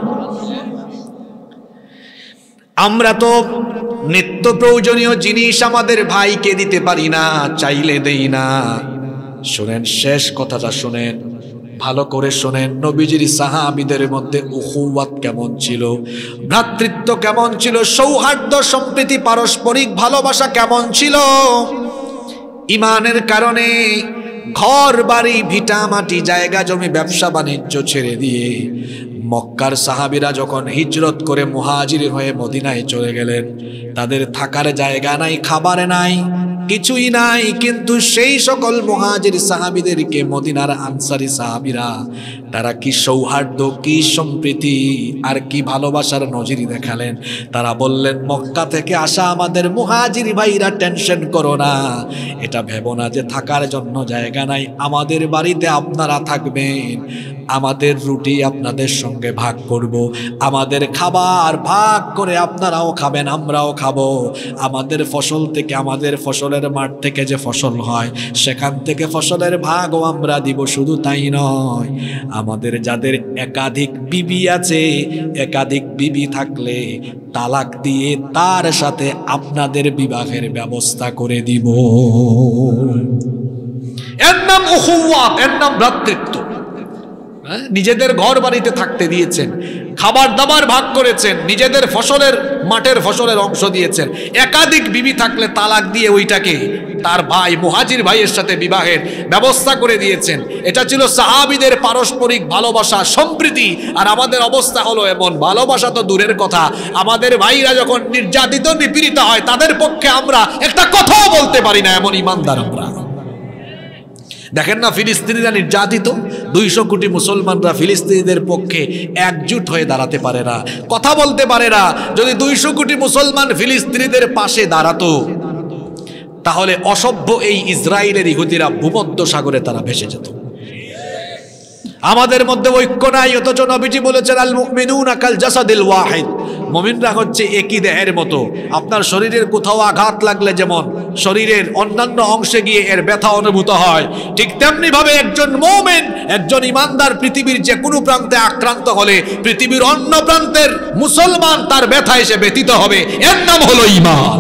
A: আমরা তো নিত্য প্রয়োজনীয় জিনিস আমাদের ভাইকে দিতে পারি না, চাইলে দেই না। শোনেন, শেষ কথাটা শোনেন, ভালো করে শোনেন। নবীজির সাহাবীদের মধ্যে উখুওয়াত কেমন ছিল, ভ্রাতৃত্ব কেমন ছিল, সৌহার্দ্য সম্প্রীতি পারস্পরিক ভালোবাসা কেমন ছিল। ইমানের কারণে ঘর বাড়ি ভিটা মাটি জায়গা জমি ব্যবসা বাণিজ্য ছেড়ে দিয়ে মক্কার সাহাবীরা যখন হিজরত করে মুহাজির হয়ে মদিনায় চলে গেলেন, তাদের থাকার জায়গা নাই, খাবার নাই, কিছুই নাই, কিন্তু সেই সকল মুহাজির সাহাবীদেরকে মদিনার আনসারী সাহাবীরা তারা কি সৌহার্দ্য, কি সম্প্রীতি আর কি ভালোবাসার নজির দেখালেন। তারা বললেন, মক্কা থেকে আসা আমাদের মুহাজির ভাইরা টেনশন করো না, এটা ভেবো না যে থাকার জন্য জায়গা নাই, আমাদের বাড়িতে আপনারা থাকবেন, আমাদের রুটি আপনাদের সঙ্গে ভাগ করব, আমাদের খাবার ভাগ করে আপনারাও খাবেন আমরাও খাবো, আমাদের ফসল থেকে, আমাদের ফসলের মাঠ থেকে যে ফসল হয় সেখান থেকে ফসলের ভাগও আমরা দিব। শুধু তাই নয়, আমাদের যাদের একাধিক বিবি আছে, একাধিক বিবি থাকলে তালাক দিয়ে তার সাথে আপনাদের বিবাহের ব্যবস্থা করে দিব। এর নাম উখুওয়াত, এর নাম ভ্রাতৃত্ব। নিজেদের ঘর বাড়িতে থাকতে দিয়েছেন, খাবার দাবার ভাগ করেছেন, নিজেদের ফসলের মাঠের ফসলের অংশ দিয়েছেন। একাধিক বিবি থাকলে তালাক দিয়ে ওইটাকে তার ভাই মুহাজির ভাইয়ের সাথে বিবাহের ব্যবস্থা করে দিয়েছেন। এটা ছিল সাহাবীদের পারস্পরিক ভালোবাসা, সম্প্রীতি। আর আমাদের অবস্থা হলো এমন, ভালোবাসা তো দূরের কথা, আমাদের ভাইরা যখন নির্যাতিত নিপীড়িত হয় তাদের পক্ষে আমরা একটা কথাও বলতে পারি না, এমন ইমানদার আমরা। দেখেন না, ফিলিস্তিনিরা নির্যাতিত, দুইশো কোটি মুসলমানরা ফিলিস্তিনিদের পক্ষে একজুট হয়ে দাঁড়াতে পারে না, কথা বলতে পারে না। যদি দুইশো কোটি মুসলমান ফিলিস্তিনিদের পাশে দাঁড়াতো তাহলে অসভ্য এই ইসরায়েলের ইহুদিরা ভূমধ্য সাগরে তারা ভেসে যেত। আমাদের মধ্যে ঐক্য নাই, অথচ নবীজি বলেছেন আল মুমিনুনা কাল জাসাদিল ওয়াহিদ, মুমিনরা হচ্ছে একই দেহের মতো। আপনার শরীরের কোথাও আঘাত লাগলে যেমন শরীরের অন্যান্য অংশে গিয়ে এর ব্যথা অনুভূত হয়, ঠিক তেমনি ভাবে একজন মুমিন, একজন ইমানদার পৃথিবীর যে কোনো প্রান্তে আক্রান্ত হলে পৃথিবীর অন্য প্রান্তের মুসলমান তার ব্যথা এসে ব্যথিত হবে। এর নাম হলো ঈমান।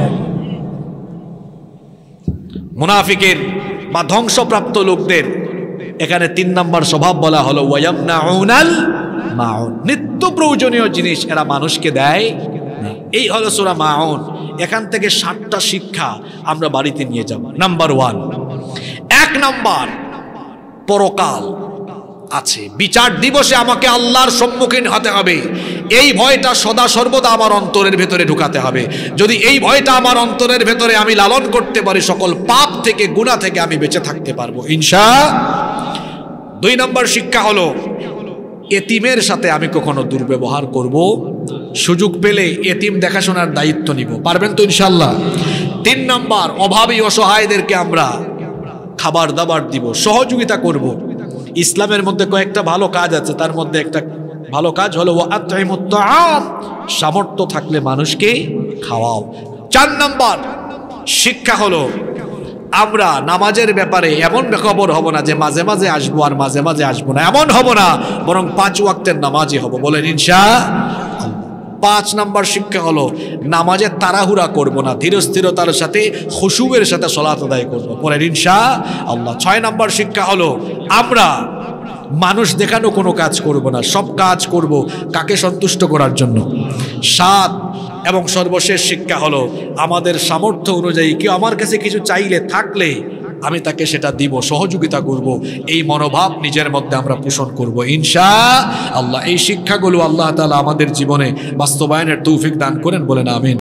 A: মুনাফিকের বা ধ্বংসপ্রাপ্ত লোকদের এখানে তিন নম্বর স্বভাব বলা হলো ওয়ায়ামনাউনাল মাউন, নিত্য প্রয়োজনীয় জিনিস এরা মানুষকে দেয় না। এই হলো সূরা মাউন। এখান থেকে সাতটা শিক্ষা আমরা বাড়িতে নিয়ে যাব। নাম্বার ওয়ান, এক নাম্বার, পরকাল আছে, বিচার দিবসে আমাকে আল্লাহর সম্মুখীন হতে হবে। এই ভয়টা সদা সর্বদা আমার অন্তরের ভেতরে ঢুকাতে হবে। যদি এই ভয়টা আমার অন্তরের ভেতরে আমি লালন করতে পারি, সকল পাপ থেকে, গুনাহ থেকে আমি বেঁচে থাকতে পারবো ইনশাআল্লাহ। দুই নম্বর শিক্ষা হলো এতিমের সাথে আমি কখনো দুর্ব্যবহার করব, সুযোগ পেলে এতিম দেখাশোনার দায়িত্ব নিব। পারবেন তো ইনশাআল্লাহ? তিন নম্বর, অভাবী অসহায়দেরকে আমরা খাবার দাবার দিব, সহযোগিতা করব। ইসলামের মধ্যে কয়েকটা ভালো কাজ আছে, তার মধ্যে একটা ভালো কাজ হলো ওয়াতঈমুত তাআম, সামর্থ্য থাকলে মানুষকে খাওয়াও। চার নম্বর শিক্ষা হলো আমরা নামাজের ব্যাপারে এমন বেখবর হব না যে মাঝে মাঝে আসবো আর মাঝে মাঝে আসবো না, এমন হব না, বরং পাঁচ ওয়াক্তের নামাজই হব। বলেন ইনশাআল্লাহ। পাঁচ নাম্বার শিক্ষা হলো নামাজে তাড়াহুড়া করব না, ধীরস্থিরতার সাথে খুশুয়ের সাথে সালাত আদায় করব। বলেন ইনশাআল্লাহ। ছয় নাম্বার শিক্ষা হলো আমরা মানুষ দেখানো কোনো কাজ করব না, সব কাজ করব কাকে সন্তুষ্ট করার জন্য। সাত এবং সর্বশেষ শিক্ষা হলো আমাদের সামর্থ্য অনুযায়ী কেউ আমার কাছে কিছু চাইলে থাকলে আমি তাকে সেটা দিব, সহযোগিতা করব। এই মনোভাব নিজের মধ্যে আমরা পোষণ করব ইনশাআল্লাহ। এই শিক্ষাগুলো আল্লাহ তাআলা আমাদের জীবনে বাস্তবায়নের তৌফিক দান করেন। বলেন আমিন।